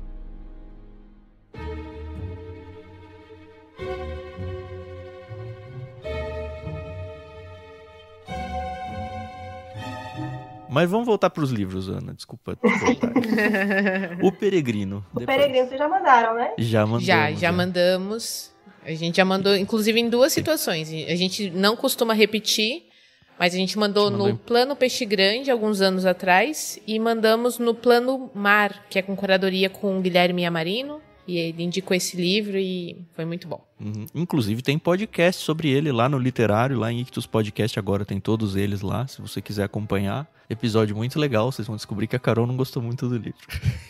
Mas vamos voltar para os livros, Ana. Desculpa. O Peregrino. O depois. Peregrino vocês já mandaram, né? Já mandamos. Já, já é. mandamos. A gente já mandou, inclusive, em duas situações. A gente não costuma repetir, mas a gente mandou, a gente mandou no em... Plano Peixe Grande, alguns anos atrás, e mandamos no Plano Mar, que é com curadoria com o Guilherme Amarino, e ele indicou esse livro e foi muito bom. Uhum. Inclusive tem podcast sobre ele lá no Literário, lá em Ictus Podcast agora, tem todos eles lá, se você quiser acompanhar. Episódio muito legal, vocês vão descobrir que a Carol não gostou muito do livro.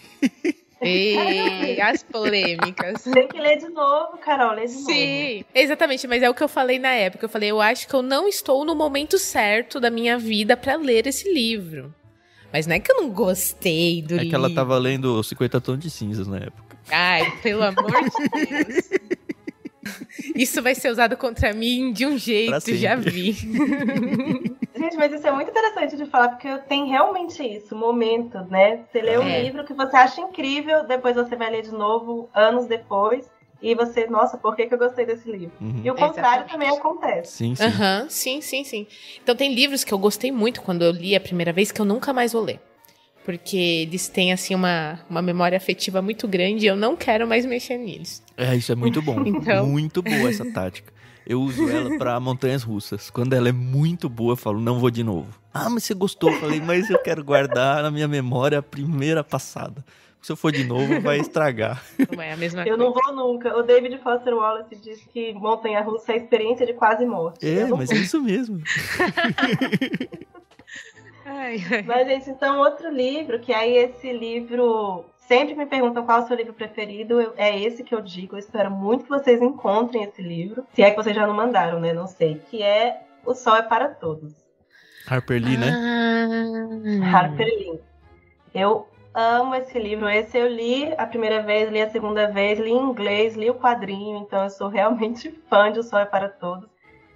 Ei, as polêmicas. Tem que ler de novo, Carol, lê de Sim, novo. Sim, exatamente, mas é o que eu falei na época. Eu falei, eu acho que eu não estou no momento certo da minha vida para ler esse livro. Mas não é que eu não gostei do é livro. É que ela tava lendo cinquenta Tons de Cinzas na época. Ai, pelo amor de Deus. Isso vai ser usado contra mim de um jeito, já vi. Gente, mas isso é muito interessante de falar, porque tem realmente isso, momento, né? Você lê um É. livro que você acha incrível, depois você vai ler de novo, anos depois, e você, nossa, por que, que eu gostei desse livro? Uhum. E o contrário Exatamente. também acontece. Sim, sim. Aham, sim, sim, sim. Então tem livros que eu gostei muito quando eu li a primeira vez que eu nunca mais vou ler. Porque eles têm, assim, uma, uma memória afetiva muito grande e eu não quero mais mexer neles. É, isso é muito bom. Então. Muito boa essa tática. Eu uso ela pra montanhas russas. Quando ela é muito boa, eu falo, não vou de novo. Ah, mas você gostou? Eu falei, mas eu quero guardar na minha memória a primeira passada. Se eu for de novo, vai estragar. Não é a mesma Eu coisa. não vou nunca. O David Foster Wallace diz que montanha-russa é a experiência de quase morte. É, Eu não mas vou. é isso mesmo. Ai, ai. Mas, gente, então, outro livro, que aí esse livro... Sempre me perguntam qual é o seu livro preferido, eu- é esse que eu digo. Eu espero muito que vocês encontrem esse livro. Se é que vocês já não mandaram, né? Não sei. Que é O Sol é para Todos. Harper Lee, né? Ah. Harper Lee. Eu amo esse livro. Esse eu li a primeira vez, li a segunda vez, li em inglês, li o quadrinho. Então, eu sou realmente fã de O Sol é para Todos.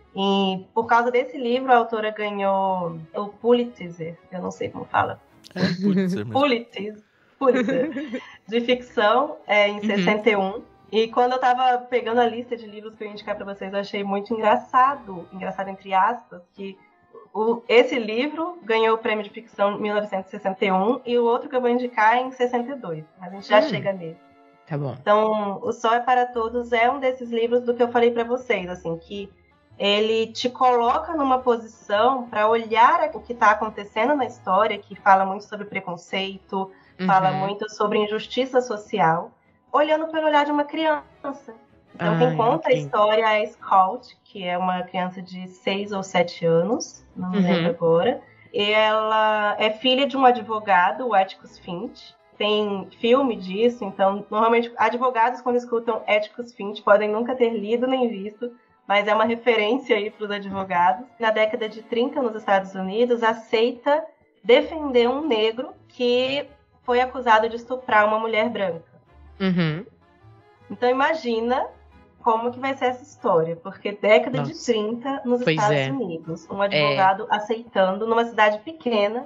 E por causa desse livro, a autora ganhou o Pulitzer. Eu não sei como fala. É, Pulitzer mesmo. Pulitzer, Pulitzer de ficção é, em sessenta e um. E quando eu tava pegando a lista de livros que eu ia indicar pra vocês, eu achei muito engraçado, engraçado entre aspas, que o, esse livro ganhou o prêmio de ficção em mil novecentos e sessenta e um e o outro que eu vou indicar é em sessenta e dois. Mas a gente já Hum. chega nele. Tá bom. Então, O Sol é para Todos é um desses livros do que eu falei pra vocês, assim, que ele te coloca numa posição para olhar o que está acontecendo na história, que fala muito sobre preconceito, fala Uhum. muito sobre injustiça social, olhando pelo olhar de uma criança. Então, Ai, quem conta a ok. história é a Scout, que é uma criança de seis ou sete anos, não Uhum. lembro agora. E ela é filha de um advogado, o Atticus Finch. Tem filme disso, então, normalmente, advogados, quando escutam Atticus Finch, podem nunca ter lido nem visto, mas é uma referência aí para os advogados. Na década de trinta, nos Estados Unidos, aceita defender um negro que foi acusado de estuprar uma mulher branca. Uhum. Então imagina como que vai ser essa história, porque década Nossa. de trinta nos Pois Estados é. Unidos, um advogado aceitando, numa cidade pequena,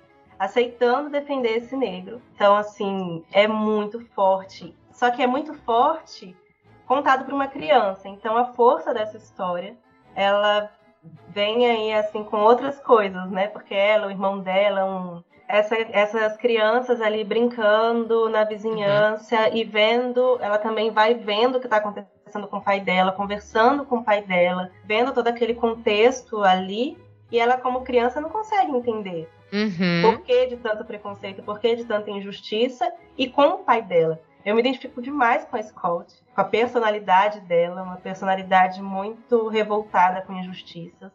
aceitando defender esse negro. Então, assim, é muito forte. Só que é muito forte contado por uma criança. Então, a força dessa história, ela vem aí, assim, com outras coisas, né? Porque ela, o irmão dela, um... Essa, essas crianças ali brincando na vizinhança uhum. e vendo, ela também vai vendo o que está acontecendo com o pai dela, conversando com o pai dela, vendo todo aquele contexto ali, e ela, como criança, não consegue entender Uhum. por que de tanto preconceito, por que de tanta injustiça, e com o pai dela. Eu me identifico demais com a Scout, com a personalidade dela, uma personalidade muito revoltada com injustiças.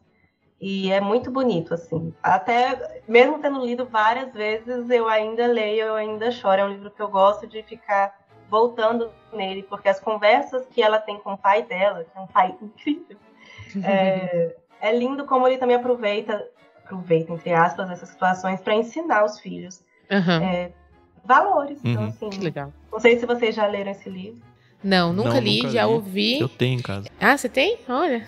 E é muito bonito, assim. Até, mesmo tendo lido várias vezes, eu ainda leio, eu ainda choro. É um livro que eu gosto de ficar voltando nele, porque as conversas que ela tem com o pai dela, que é um pai incrível, é, é lindo como ele também aproveita, aproveita, entre aspas, essas situações para ensinar os filhos Uhum. é, valores. Uhum. Então, assim, Que legal. não sei se vocês já leram esse livro. Não, nunca Não, li, nunca já li. ouvi. Eu tenho em casa. Ah, você tem? Olha.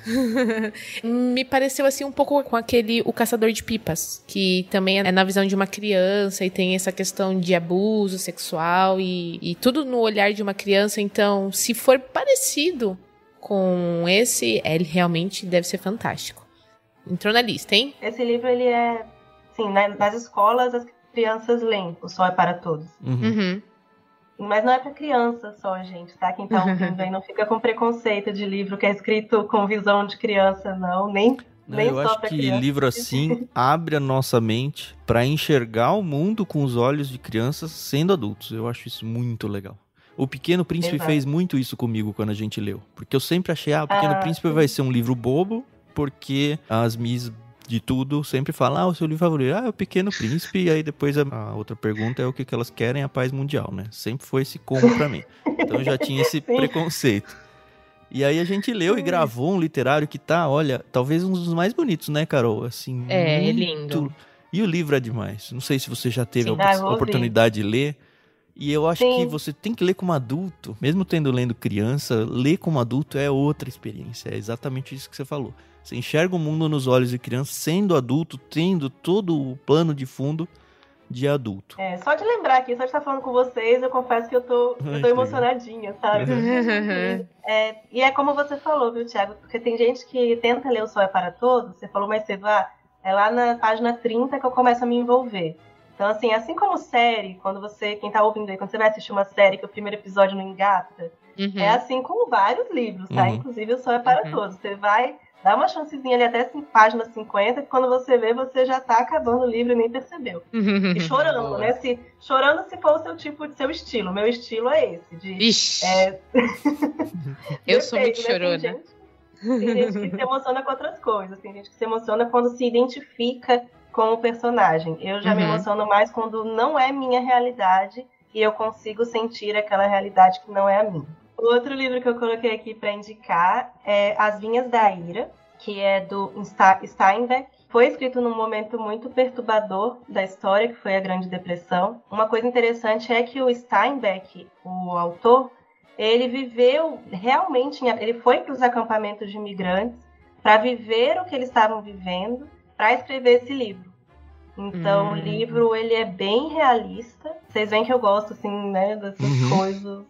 Me pareceu assim um pouco com aquele O Caçador de Pipas, que também é na visão de uma criança e tem essa questão de abuso sexual e, e tudo no olhar de uma criança. Então, se for parecido com esse, ele realmente deve ser fantástico. Entrou na lista, hein? Esse livro, ele é, assim, né, nas escolas as crianças leem O Sol é para Todos. Uhum. Uhum. Mas não é para criança só, gente, tá? Quem tá ouvindo aí não fica com preconceito de livro que é escrito com visão de criança, não. Nem, Não, nem eu só acho pra que criança. livro assim abre a nossa mente pra enxergar o mundo com os olhos de crianças sendo adultos. Eu acho isso muito legal. O Pequeno Príncipe Exato. fez muito isso comigo quando a gente leu. Porque eu sempre achei, ah, o Pequeno Ah, Príncipe sim. vai ser um livro bobo, porque as Miss de tudo sempre falam, ah, o seu livro favorito, ah, é o Pequeno Príncipe, e aí depois a, a outra pergunta é o que, que elas querem, a paz mundial, né? Sempre foi esse combo pra mim. Então eu já tinha esse Sim. preconceito. E aí a gente leu e gravou um literário que tá, olha, talvez um dos mais bonitos, né, Carol? Assim, É, muito... lindo. E o livro é demais. Não sei se você já teve Sim. a Ah, eu vou oportunidade de ler. E eu acho Sim. que você tem que ler como adulto, mesmo tendo lendo criança, ler como adulto é outra experiência. É exatamente isso que você falou. Você enxerga o mundo nos olhos de criança, sendo adulto, tendo todo o plano de fundo de adulto. É, só de lembrar aqui, só de estar falando com vocês, eu confesso que eu tô, eu tô emocionadinha, sabe? é, e é como você falou, viu, Thiago? Porque tem gente que tenta ler O Sol é para Todos, você falou mais cedo, ah, é lá na página trinta que eu começo a me envolver. Então, assim, assim como série, quando você, quem tá ouvindo aí, quando você vai assistir uma série que o primeiro episódio não engata, uhum. é assim com vários livros, tá? Uhum. Inclusive O Sol é para uhum. Todos. Você vai dar uma chancezinha ali até página cinquenta, que quando você vê, você já tá acabando o livro e nem percebeu. Uhum. E chorando, né? Se, chorando se for o seu tipo, seu estilo. Meu estilo é esse. De, Ixi! É... Eu sou muito né? chorona. Tem gente, tem gente que se emociona com outras coisas. Tem gente que se emociona quando se identifica com o personagem. Eu já uhum. me emociono mais quando não é minha realidade e eu consigo sentir aquela realidade que não é a minha. O outro livro que eu coloquei aqui para indicar é As Vinhas da Ira, que é do Steinbeck. Foi escrito num momento muito perturbador da história, que foi a Grande Depressão. Uma coisa interessante é que o Steinbeck, o autor, ele viveu realmente, ele foi para os acampamentos de imigrantes para viver o que eles estavam vivendo, para escrever esse livro. Então, hum. o livro, ele é bem realista. Vocês veem que eu gosto, assim, né, dessas uhum. coisas.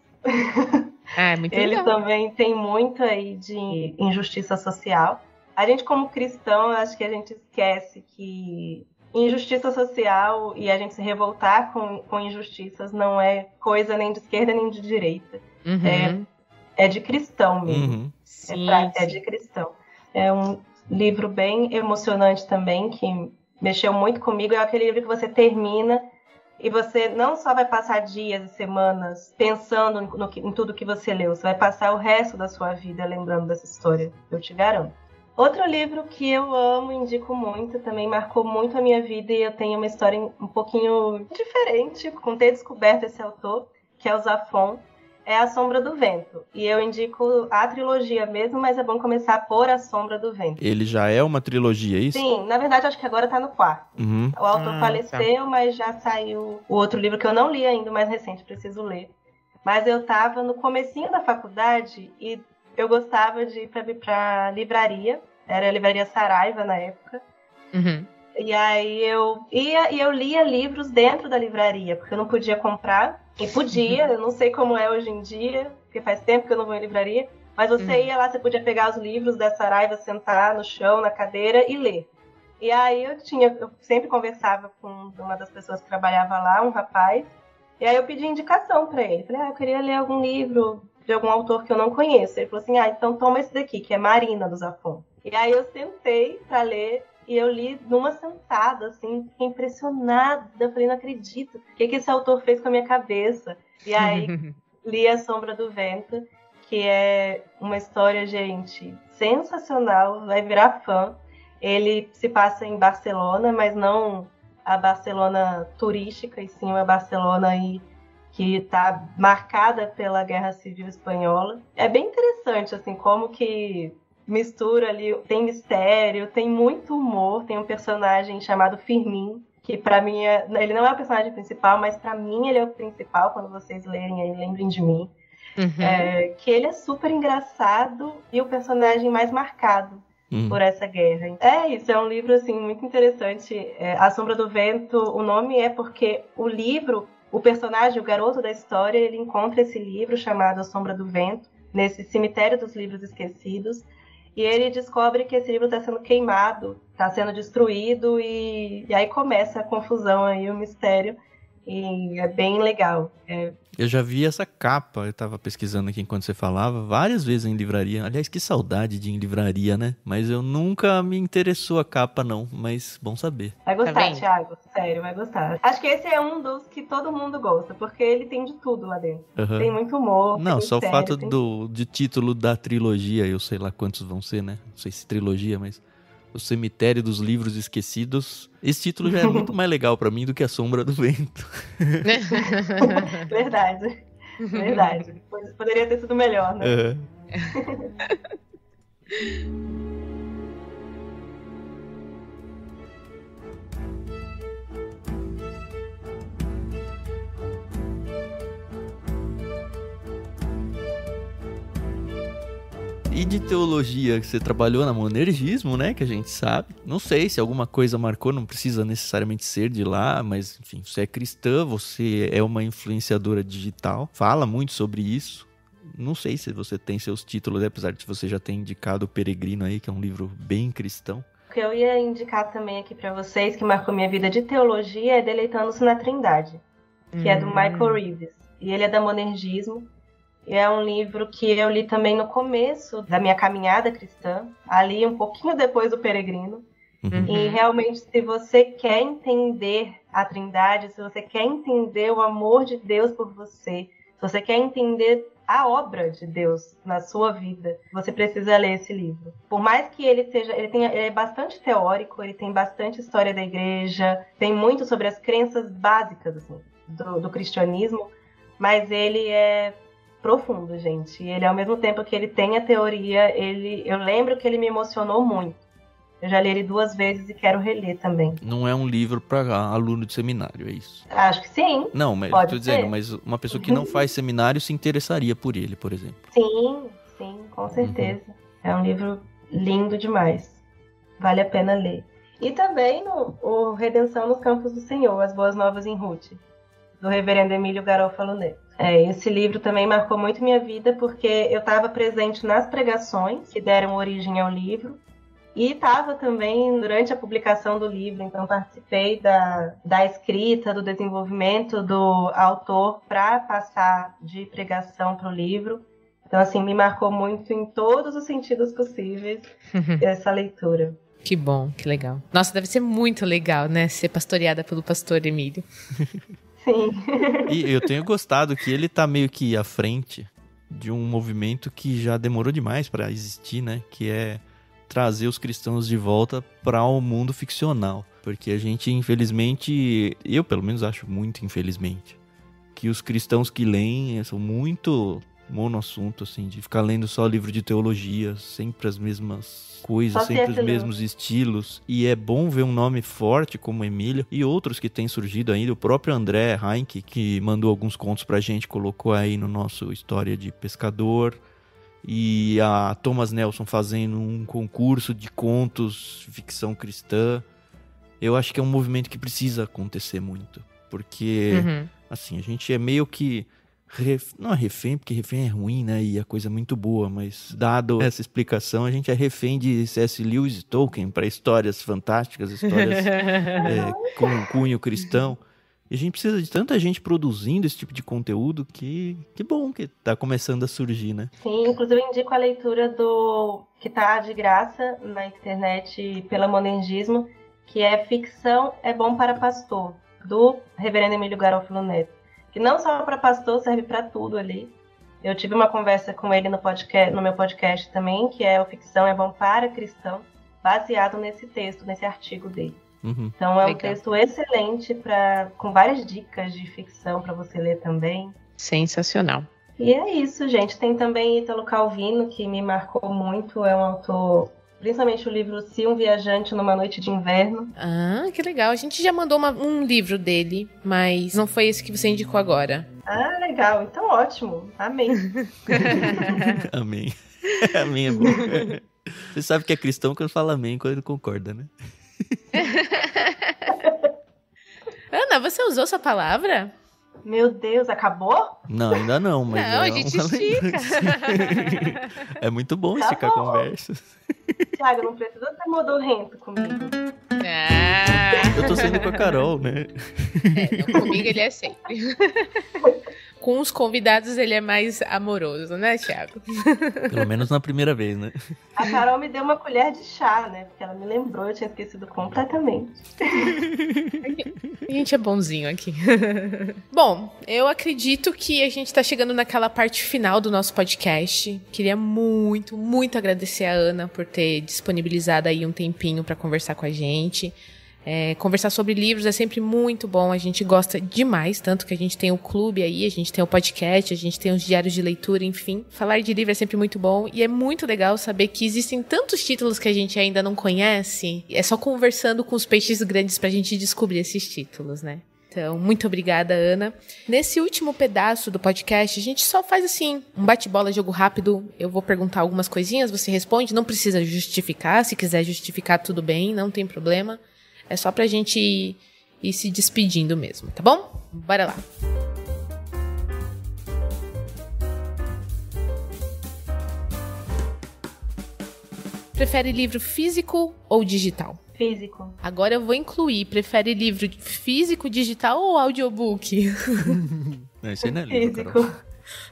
É, muito Ele legal. também tem muito aí de injustiça social. A gente, como cristão, acho que a gente esquece que injustiça social e a gente se revoltar com, com injustiças não é coisa nem de esquerda nem de direita. Uhum. É, é de cristão mesmo. Uhum. Sim, é, pra, sim. é de cristão. É um livro bem emocionante também, que mexeu muito comigo. É aquele livro que você termina e você não só vai passar dias e semanas pensando no, no, em tudo que você leu, você vai passar o resto da sua vida lembrando dessa história, eu te garanto. Outro livro que eu amo, indico muito, também marcou muito a minha vida e eu tenho uma história um pouquinho diferente com ter descoberto esse autor, que é o Zafón, é A Sombra do Vento. E eu indico a trilogia mesmo, mas é bom começar por A Sombra do Vento. Ele já é uma trilogia, é isso? Sim, na verdade acho que agora tá no quarto. Uhum. O autor ah, faleceu, tá. mas já saiu o outro livro que eu não li ainda, o mais recente, preciso ler. Mas eu tava no comecinho da faculdade e eu gostava de ir pra, pra livraria. Era a livraria Saraiva na época. Uhum. E aí eu ia e eu lia livros dentro da livraria, porque eu não podia comprar. E podia, uhum. eu não sei como é hoje em dia, porque faz tempo que eu não vou em livraria. Mas você uhum. ia lá, você podia pegar os livros da Saraiva, sentar no chão, na cadeira e ler. E aí eu tinha, eu sempre conversava com uma das pessoas que trabalhava lá, um rapaz. E aí eu pedi indicação para ele. Falei, ah, eu queria ler algum livro de algum autor que eu não conheço. Ele falou assim, ah, então toma esse daqui, que é Marina, do Zafón. E aí eu sentei para ler e eu li numa sentada, assim, fiquei impressionada. Eu falei, não acredito, o que, que esse autor fez com a minha cabeça? E aí li A Sombra do Vento, que é uma história, gente, sensacional, vai virar fã. Ele se passa em Barcelona, mas não a Barcelona turística, e sim uma Barcelona aí que está marcada pela Guerra Civil Espanhola. É bem interessante, assim, como que mistura ali, tem mistério, tem muito humor, tem um personagem chamado Firmin, que pra mim, é, ele não é o personagem principal, mas pra mim ele é o principal, quando vocês lerem aí, lembrem de mim. Uhum. É, que ele é super engraçado e o personagem mais marcado uhum. por essa guerra. É isso, é um livro, assim, muito interessante. É, A Sombra do Vento, o nome é porque o livro, o personagem, o garoto da história, ele encontra esse livro chamado A Sombra do Vento, nesse cemitério dos livros esquecidos, e ele descobre que esse livro está sendo queimado, está sendo destruído, e, e aí começa a confusão, aí, o mistério, e é bem legal. É... Eu já vi essa capa, eu estava pesquisando aqui enquanto você falava, várias vezes em livraria. Aliás, que saudade de ir em livraria, né? Mas eu nunca me interessou a capa, não, mas bom saber. Vai gostar, tá, Thiago, sério, vai gostar. Acho que esse é um dos que todo mundo gosta, porque ele tem de tudo lá dentro. Uhum. Tem muito humor. Não, só mistério, o fato tem... do, de título da trilogia, eu sei lá quantos vão ser, né? Não sei se trilogia, mas... O Cemitério dos Livros Esquecidos. Esse título já é muito mais legal pra mim do que A Sombra do Vento. Verdade. Verdade. Poderia ter sido melhor, né? Uhum. E de teologia, você trabalhou na Monergismo, né, que a gente sabe. Não sei se alguma coisa marcou, não precisa necessariamente ser de lá, mas enfim, você é cristã, você é uma influenciadora digital, fala muito sobre isso. Não sei se você tem seus títulos, apesar de você já ter indicado O Peregrino aí, que é um livro bem cristão. O que eu ia indicar também aqui para vocês, que marcou minha vida de teologia, é Deleitando-se na Trindade, que hum. é do Michael Reeves. E ele é da Monergismo. E é um livro que eu li também no começo da minha caminhada cristã, ali um pouquinho depois do Peregrino. Uhum. E realmente, se você quer entender a Trindade, se você quer entender o amor de Deus por você, se você quer entender a obra de Deus na sua vida, você precisa ler esse livro. Por mais que ele seja, ele, tenha, ele é bastante teórico, ele tem bastante história da igreja, tem muito sobre as crenças básicas assim, do, do cristianismo, mas ele é profundo, gente. E ele, ao mesmo tempo que ele tem a teoria, ele, eu lembro que ele me emocionou muito. Eu já li ele duas vezes e quero reler também. Não é um livro para aluno de seminário, é isso? Acho que sim. Não, mas pode tô dizendo, mas uma pessoa que não faz seminário se interessaria por ele, por exemplo. Sim, sim, com certeza. Uhum. É um livro lindo demais. Vale a pena ler. E também no o Redenção nos Campos do Senhor, As Boas Novas em Ruth, do reverendo Emílio Garofalo Neto. É, esse livro também marcou muito minha vida, porque eu estava presente nas pregações que deram origem ao livro, e estava também durante a publicação do livro, então participei da, da escrita, do desenvolvimento do autor para passar de pregação para o livro. Então, assim, me marcou muito em todos os sentidos possíveis essa leitura. Que bom, que legal. Nossa, deve ser muito legal, né, ser pastoreada pelo pastor Emílio. Sim. E eu tenho gostado que ele tá meio que à frente de um movimento que já demorou demais para existir, né? Que é trazer os cristãos de volta para o mundo ficcional. Porque a gente, infelizmente, eu pelo menos acho muito infelizmente, que os cristãos que leem são muito monoassunto, assim, de ficar lendo só livro de teologia, sempre as mesmas coisas, sempre os mesmos estilos. E é bom ver um nome forte como Emílio e outros que têm surgido ainda. O próprio André Heinck, que mandou alguns contos pra gente, colocou aí no nosso História de Pescador. E a Thomas Nelson fazendo um concurso de contos, ficção cristã. Eu acho que é um movimento que precisa acontecer muito. Porque, uhum. assim, a gente é meio que... Ref... Não é refém, porque refém é ruim, né? E a coisa é muito boa, mas dado essa explicação, a gente é refém de C S Lewis e Tolkien para histórias fantásticas, histórias é, com um cunho cristão. E a gente precisa de tanta gente produzindo esse tipo de conteúdo que, que bom que tá começando a surgir, né? Sim, inclusive eu indico a leitura do que tá de graça na internet pela Monergismo, que é Ficção é Bom para Pastor, do reverendo Emílio Garofalo Neto. Que não só para pastor, serve para tudo ali. Eu tive uma conversa com ele no, podcast, no meu podcast também, que é o Ficção é Bom para Cristão, baseado nesse texto, nesse artigo dele. Uhum. Então é um Legal. texto excelente, pra, com várias dicas de ficção para você ler também. Sensacional. E é isso, gente. Tem também Ítalo Calvino, que me marcou muito, é um autor... Principalmente o livro Se um Viajante numa Noite de Inverno. Ah, que legal. A gente já mandou uma, um livro dele, mas não foi esse que você indicou agora. Ah, legal. Então ótimo. Amém. Amém. Amém é bom. Você sabe que é cristão quando fala amém, quando concorda, né? Ana, você usou essa palavra? Meu Deus, acabou? Não, ainda não, mas não, é a gente estica. É muito bom tá esticar bom. conversas. Thiago, não precisa ser modorrento comigo. Ah. Eu tô saindo com a Carol, né? É, não, comigo ele é sempre. Com os convidados ele é mais amoroso, né, Thiago? Pelo menos na primeira vez, né? A Carol me deu uma colher de chá, né? Porque ela me lembrou, eu tinha esquecido completamente. A gente é bonzinho aqui. Bom, eu acredito que a gente tá chegando naquela parte final do nosso podcast. Queria muito, muito agradecer a Ana por ter disponibilizado aí um tempinho pra conversar com a gente. É, conversar sobre livros é sempre muito bom, a gente gosta demais, tanto que a gente tem o clube aí, a gente tem o podcast, a gente tem os diários de leitura, enfim. Falar de livro é sempre muito bom e é muito legal saber que existem tantos títulos que a gente ainda não conhece. É só conversando com os peixes grandes pra gente descobrir esses títulos, né? Então, muito obrigada, Ana. Nesse último pedaço do podcast, a gente só faz assim, um bate-bola, jogo rápido. Eu vou perguntar algumas coisinhas, você responde. Não precisa justificar. Se quiser justificar, tudo bem, não tem problema. É só pra gente ir, ir se despedindo mesmo, tá bom? Bora lá. Prefere livro físico ou digital? Físico. Agora eu vou incluir. Prefere livro físico, digital ou audiobook? Não, isso aí não é livro, Físico. Carol.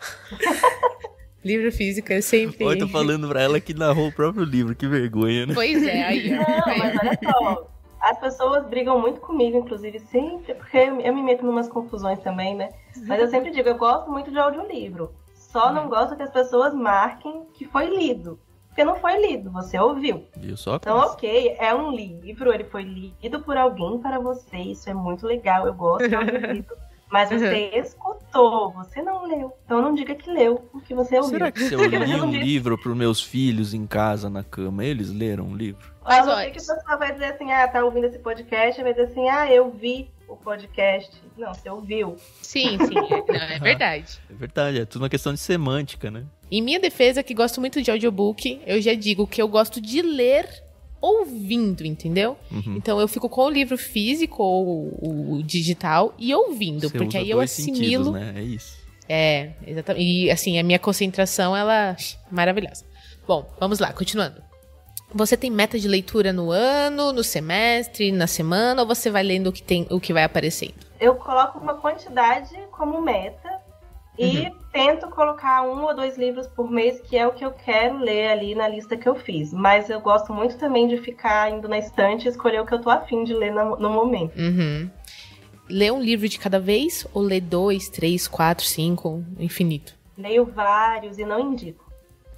Livro físico, eu sempre... Olha, eu tô falando pra ela que narrou o próprio livro, que vergonha, né? Pois é, aí, ó. Não, mas olha só. As pessoas brigam muito comigo, inclusive, sempre, porque eu, eu me meto em umas confusões também, né? Mas eu sempre digo, eu gosto muito de audiolivro. Só não gosto que as pessoas marquem que foi lido. Porque não foi lido, você ouviu. Viu só? Então, ok, é um livro, ele foi lido por alguém para você, isso é muito legal, eu gosto de audiolivro. Mas você escutou, você não leu. Então não diga que leu, porque você ouviu. Será que se eu li um livro pros meus filhos em casa, na cama, eles leram o livro? Mas Mas, eu olha, sei que a pessoa vai dizer assim, ah, tá ouvindo esse podcast, vai dizer assim, ah, eu vi o podcast. Não, você ouviu. Sim, sim, é, não, é verdade. É verdade, é tudo uma questão de semântica, né? Em minha defesa, que gosto muito de audiobook, eu já digo que eu gosto de ler ouvindo, entendeu? Uhum. Então eu fico com o livro físico ou o digital e ouvindo, Você porque usa aí eu dois assimilo. sentidos, né? É isso. É, exatamente. E assim, a minha concentração, ela é maravilhosa. Bom, vamos lá, continuando. Você tem meta de leitura no ano, no semestre, na semana, ou você vai lendo o que, tem, o que vai aparecendo? Eu coloco uma quantidade como meta e Uhum. tento colocar um ou dois livros por mês, que é o que eu quero ler ali na lista que eu fiz. Mas eu gosto muito também de ficar indo na estante e escolher o que eu tô afim de ler no, no momento. Uhum. Lê um livro de cada vez ou lê dois, três, quatro, cinco, infinito? Leio vários e não indico.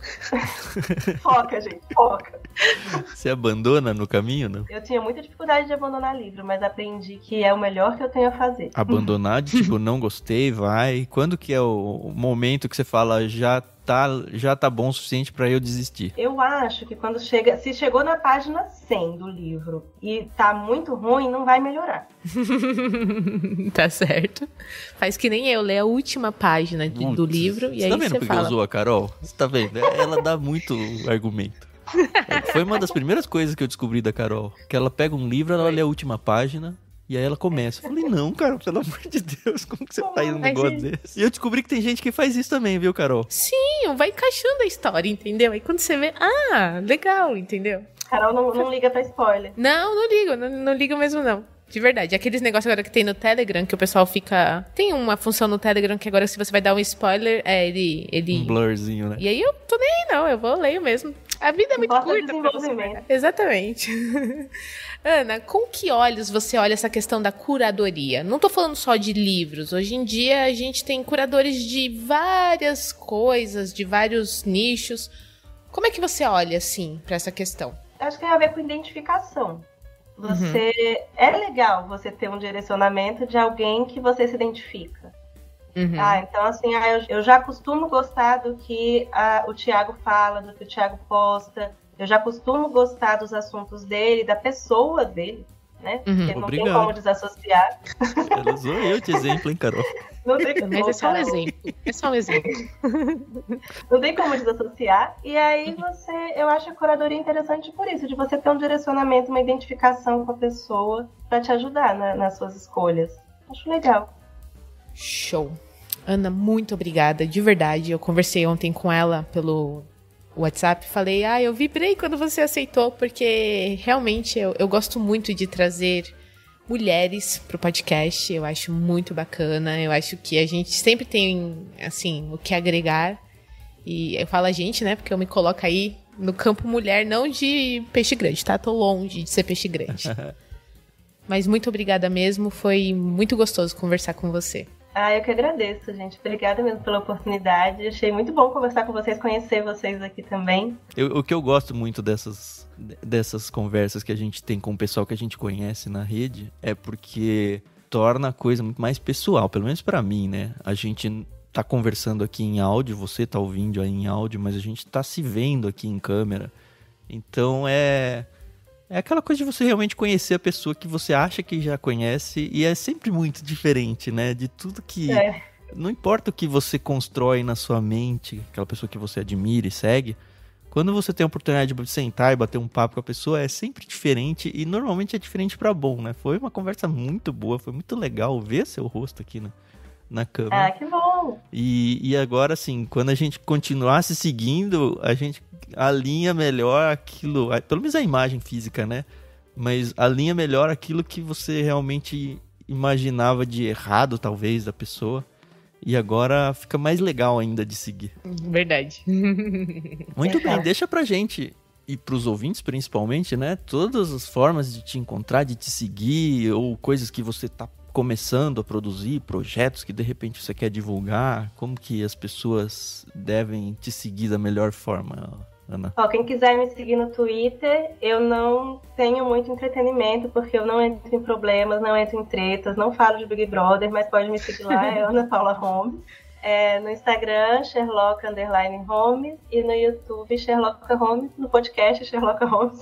Foca, gente, foca. Você abandona no caminho, não? Eu tinha muita dificuldade de abandonar livro, mas aprendi que é o melhor que eu tenho a fazer. Abandonar de tipo, não gostei, vai. Quando que é o momento que você fala, já tá, já tá bom o suficiente pra eu desistir? Eu acho que quando chega, se chegou na página cem do livro e tá muito ruim, não vai melhorar. Tá certo. Faz que nem eu, lê a última página de- do Putz, livro e você aí tá vendo você porque fala. eu usou a Carol? Você tá vendo? Ela dá muito argumento. Foi uma das primeiras coisas que eu descobri da Carol. Que ela pega um livro, ela Foi. lê a última página e aí ela começa. Eu falei, não, Carol, pelo amor de Deus, como que você tá indo num Mas negócio é- desse? E eu descobri que tem gente que faz isso também, viu, Carol? Sim, vai encaixando a história, entendeu? Aí quando você vê, ah, legal, entendeu? Carol não, não liga pra spoiler. Não, não ligo, não, não ligo mesmo não. De verdade. Aqueles negócios agora que tem no Telegram, que o pessoal fica... Tem uma função no Telegram que agora se você vai dar um spoiler, é ele... ele... Um blurzinho, né? E aí eu tô nem aí não, eu vou leio mesmo. A vida é muito Importa o curta pra você. desenvolvimento. Exatamente. Ana, com que olhos você olha essa questão da curadoria? Não tô falando só de livros. Hoje em dia a gente tem curadores de várias coisas, de vários nichos. Como é que você olha, assim, pra essa questão? Acho que tem a ver com identificação. Você é legal você ter um direcionamento de alguém que você se identifica. Uhum. Ah, então assim, ah, eu, eu já costumo gostar do que ah, o Thiago fala, do que o Thiago posta. Eu já costumo gostar dos assuntos dele, da pessoa dele, né? Uhum. Porque não Obrigado. tem como desassociar. Ela usou eu de exemplo, hein, Carol? Não tem como, Mas é só um Carol. exemplo. É só um exemplo. Não tem como desassociar. E aí você, eu acho a curadoria interessante por isso, de você ter um direcionamento, uma identificação com a pessoa para te ajudar na- nas suas escolhas. Acho legal. Show. Ana, muito obrigada, de verdade. Eu conversei ontem com ela pelo WhatsApp. Falei, ah, eu vibrei quando você aceitou, porque realmente eu, eu gosto muito de trazer mulheres pro podcast. Eu acho muito bacana. Eu acho que a gente sempre tem, assim, o que agregar. E eu falo a gente, né? Porque eu me coloco aí no campo mulher, não de peixe grande, tá? Tô longe de ser peixe grande. Mas muito obrigada mesmo. Foi muito gostoso conversar com você. Ah, eu que agradeço, gente. Obrigada mesmo pela oportunidade. Achei muito bom conversar com vocês, conhecer vocês aqui também. Eu- o que eu gosto muito dessas, dessas conversas que a gente tem com o pessoal que a gente conhece na rede é porque torna a coisa muito mais pessoal, pelo menos pra mim, né? A gente tá conversando aqui em áudio, você tá ouvindo aí em áudio, mas a gente tá se vendo aqui em câmera. Então é... É aquela coisa de você realmente conhecer a pessoa que você acha que já conhece e é sempre muito diferente, né? De tudo que... É. Não importa o que você constrói na sua mente, aquela pessoa que você admira e segue, quando você tem a oportunidade de sentar e bater um papo com a pessoa, é sempre diferente e normalmente é diferente pra bom, né? Foi uma conversa muito boa, foi muito legal ver seu rosto aqui na, na câmera. Ah, que bom! E, e agora, assim, quando a gente continuar se seguindo, a gente alinha melhor aquilo, pelo menos a imagem física, né? Mas alinha melhor aquilo que você realmente imaginava de errado, talvez, da pessoa. E agora fica mais legal ainda de seguir. Verdade. Muito bem, deixa pra gente e pros ouvintes principalmente, né? Todas as formas de te encontrar, de te seguir, ou coisas que você tá começando a produzir, projetos que de repente você quer divulgar. Como que as pessoas devem te seguir da melhor forma, Ana? Ó, quem quiser me seguir no Twitter, eu não tenho muito entretenimento, porque eu não entro em problemas, não entro em tretas, não falo de Big Brother, mas pode me seguir lá, é Ana Paula Holmes. É, no Instagram, Sherlock Underline Holmes, e no YouTube, Sherlock Holmes, no podcast, Sherlock Holmes.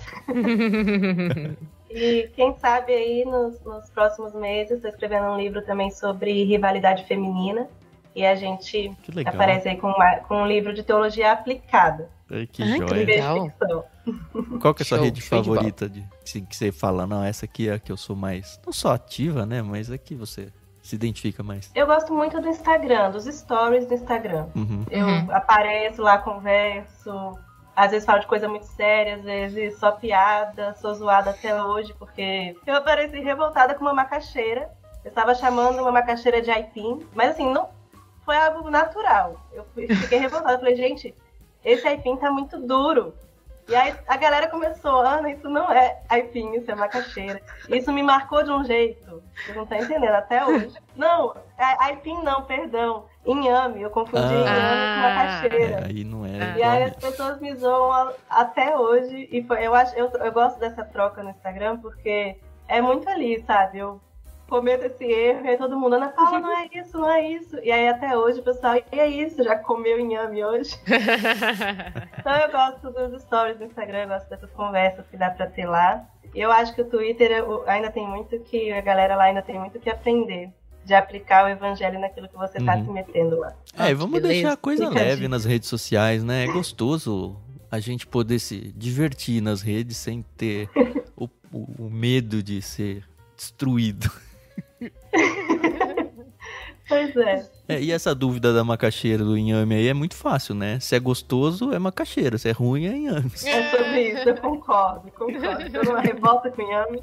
E quem sabe aí, nos, nos próximos meses, estou escrevendo um livro também sobre rivalidade feminina, e a gente aparece aí com, uma, com um livro de teologia aplicada. Ai, que Ai, joia. que legal. Qual que é a sua Show, rede show de favorita de, de, que você fala, não, essa aqui é a que eu sou mais, não só ativa, né, mas é que você se identifica mais? Eu gosto muito do Instagram, dos stories do Instagram. Uhum. Eu Uhum. apareço lá, converso, às vezes falo de coisa muito séria, às vezes só piada, sou zoada até hoje, porque eu apareci revoltada com uma macaxeira. Eu estava chamando uma macaxeira de aipim, mas assim, não foi algo natural. Eu fiquei revoltada, falei, gente, esse aipim tá muito duro. E aí a galera começou, Ana, isso não é aipim, isso é macaxeira. Isso me marcou de um jeito, você não tá entendendo, até hoje. Não, aipim não, perdão, inhame, eu confundi Ah. inhame com macaxeira. É, aí não é. E aí as pessoas me zoam até hoje, e foi, eu, acho, eu, eu gosto dessa troca no Instagram, porque é muito ali, sabe, eu cometo esse erro, e aí todo mundo, Ana Paula, não é isso, não é isso. E aí até hoje o pessoal, e é isso, já comeu inhame hoje? Então eu gosto dos stories do Instagram, eu gosto dessas conversas que dá pra ter lá. Eu acho que o Twitter eu, ainda tem muito que, a galera lá ainda tem muito que aprender, de aplicar o evangelho naquilo que você tá Uhum. se metendo lá. É, e Ah, vamos que beleza. deixar a coisa Fica a leve dica. nas redes sociais, né? É gostoso a gente poder se divertir nas redes sem ter o, o, o medo de ser destruído. Pois é. É, e essa dúvida da macaxeira do inhame aí é muito fácil, né? Se é gostoso, é macaxeira. Se é ruim, é inhame. É sobre isso, eu concordo, concordo. Eu numa revolta com inhame.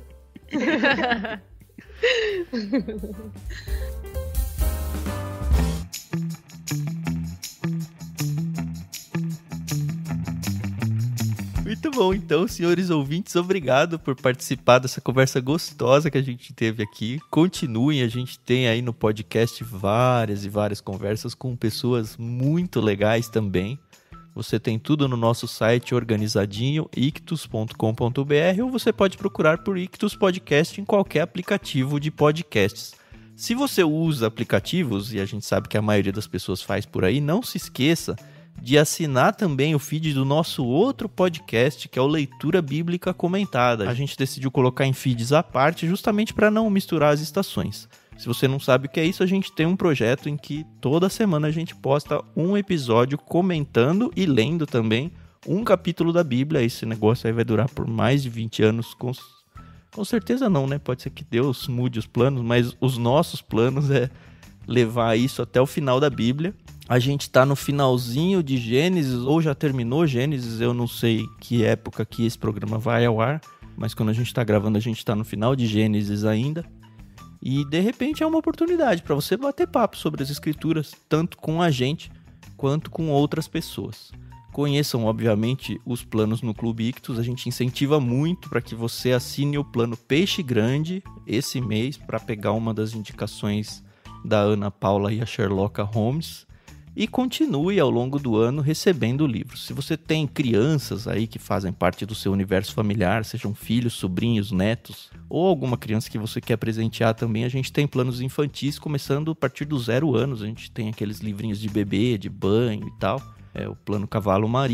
Muito bom, então, senhores ouvintes, obrigado por participar dessa conversa gostosa que a gente teve aqui. Continuem, a gente tem aí no podcast várias e várias conversas com pessoas muito legais também. Você tem tudo no nosso site organizadinho, ictus ponto com ponto b r, ou você pode procurar por Ictus Podcast em qualquer aplicativo de podcasts. Se você usa aplicativos, e a gente sabe que a maioria das pessoas faz por aí, não se esqueça de assinar também o feed do nosso outro podcast, que é o Leitura Bíblica Comentada. A gente decidiu colocar em feeds à parte justamente para não misturar as estações. Se você não sabe o que é isso, a gente tem um projeto em que toda semana a gente posta um episódio comentando e lendo também um capítulo da Bíblia. Esse negócio aí vai durar por mais de vinte anos, com, com certeza não, né? Pode ser que Deus mude os planos, mas os nossos planos é levar isso até o final da Bíblia. A gente tá no finalzinho de Gênesis, ou já terminou Gênesis, eu não sei que época que esse programa vai ao ar, mas quando a gente tá gravando, a gente tá no final de Gênesis ainda. E de repente é uma oportunidade para você bater papo sobre as escrituras, tanto com a gente quanto com outras pessoas. Conheçam, obviamente, os planos no Clube Ictus. A gente incentiva muito para que você assine o plano Peixe Grande esse mês para pegar uma das indicações da Ana Paula e a Sherlock Holmes. E continue ao longo do ano recebendo livros. Se você tem crianças aí que fazem parte do seu universo familiar, sejam filhos, sobrinhos, netos, ou alguma criança que você quer presentear também, a gente tem planos infantis começando a partir dos zero anos. A gente tem aqueles livrinhos de bebê, de banho e tal. É o plano Cavalo Marinho.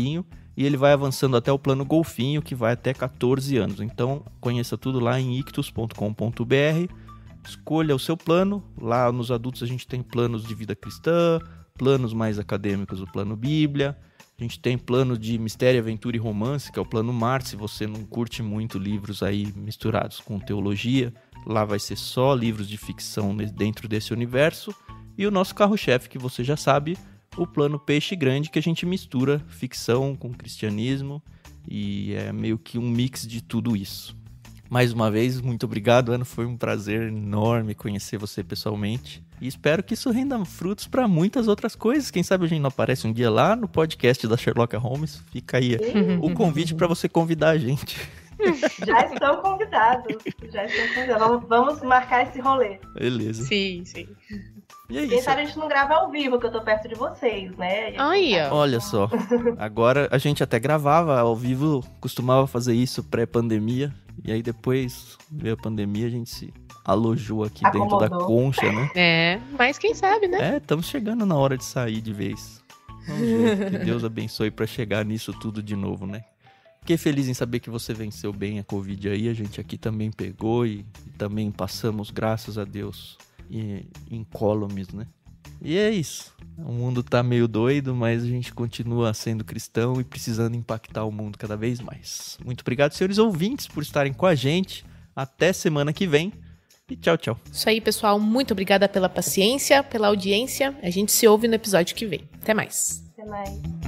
e ele vai avançando até o plano golfinho, que vai até quatorze anos. Então, conheça tudo lá em ictus ponto com ponto b r. Escolha o seu plano. Lá nos adultos a gente tem planos de vida cristã, planos mais acadêmicos, o plano Bíblia. A gente tem plano de mistério, aventura e romance, que é o plano Mar. Se você não curte muito livros aí misturados com teologia, lá vai ser só livros de ficção dentro desse universo. E o nosso carro-chefe, que você já sabe, o plano Peixe Grande, que a gente mistura ficção com cristianismo e é meio que um mix de tudo isso. Mais uma vez, muito obrigado, Ana. Foi um prazer enorme conhecer você pessoalmente. E espero que isso renda frutos para muitas outras coisas. Quem sabe a gente não aparece um dia lá no podcast da Sherlock Holmes. Fica aí o convite para você convidar a gente. Já estão convidados. Já estão convidados. Vamos marcar esse rolê. Beleza. Sim, sim. E é Quem isso. sabe a gente não grava ao vivo, que eu tô perto de vocês, né? Aí, ó. Olha só. Agora a gente até gravava ao vivo, costumava fazer isso pré-pandemia. E aí depois veio a pandemia, a gente se alojou aqui Acomodou. dentro da concha, né? É, mas quem sabe, né? É, estamos chegando na hora de sair de vez. Vamos ver. Que Deus abençoe para chegar nisso tudo de novo, né? Fiquei feliz em saber que você venceu bem a Covid aí. A gente aqui também pegou e, e também passamos, graças a Deus, e, incólumes, né? E é isso. O mundo tá meio doido, mas a gente continua sendo cristão e precisando impactar o mundo cada vez mais. Muito obrigado, senhores ouvintes, por estarem com a gente. Até semana que vem. E tchau, tchau. Isso aí, pessoal. Muito obrigada pela paciência, pela audiência. A gente se ouve no episódio que vem. Até mais. Até mais.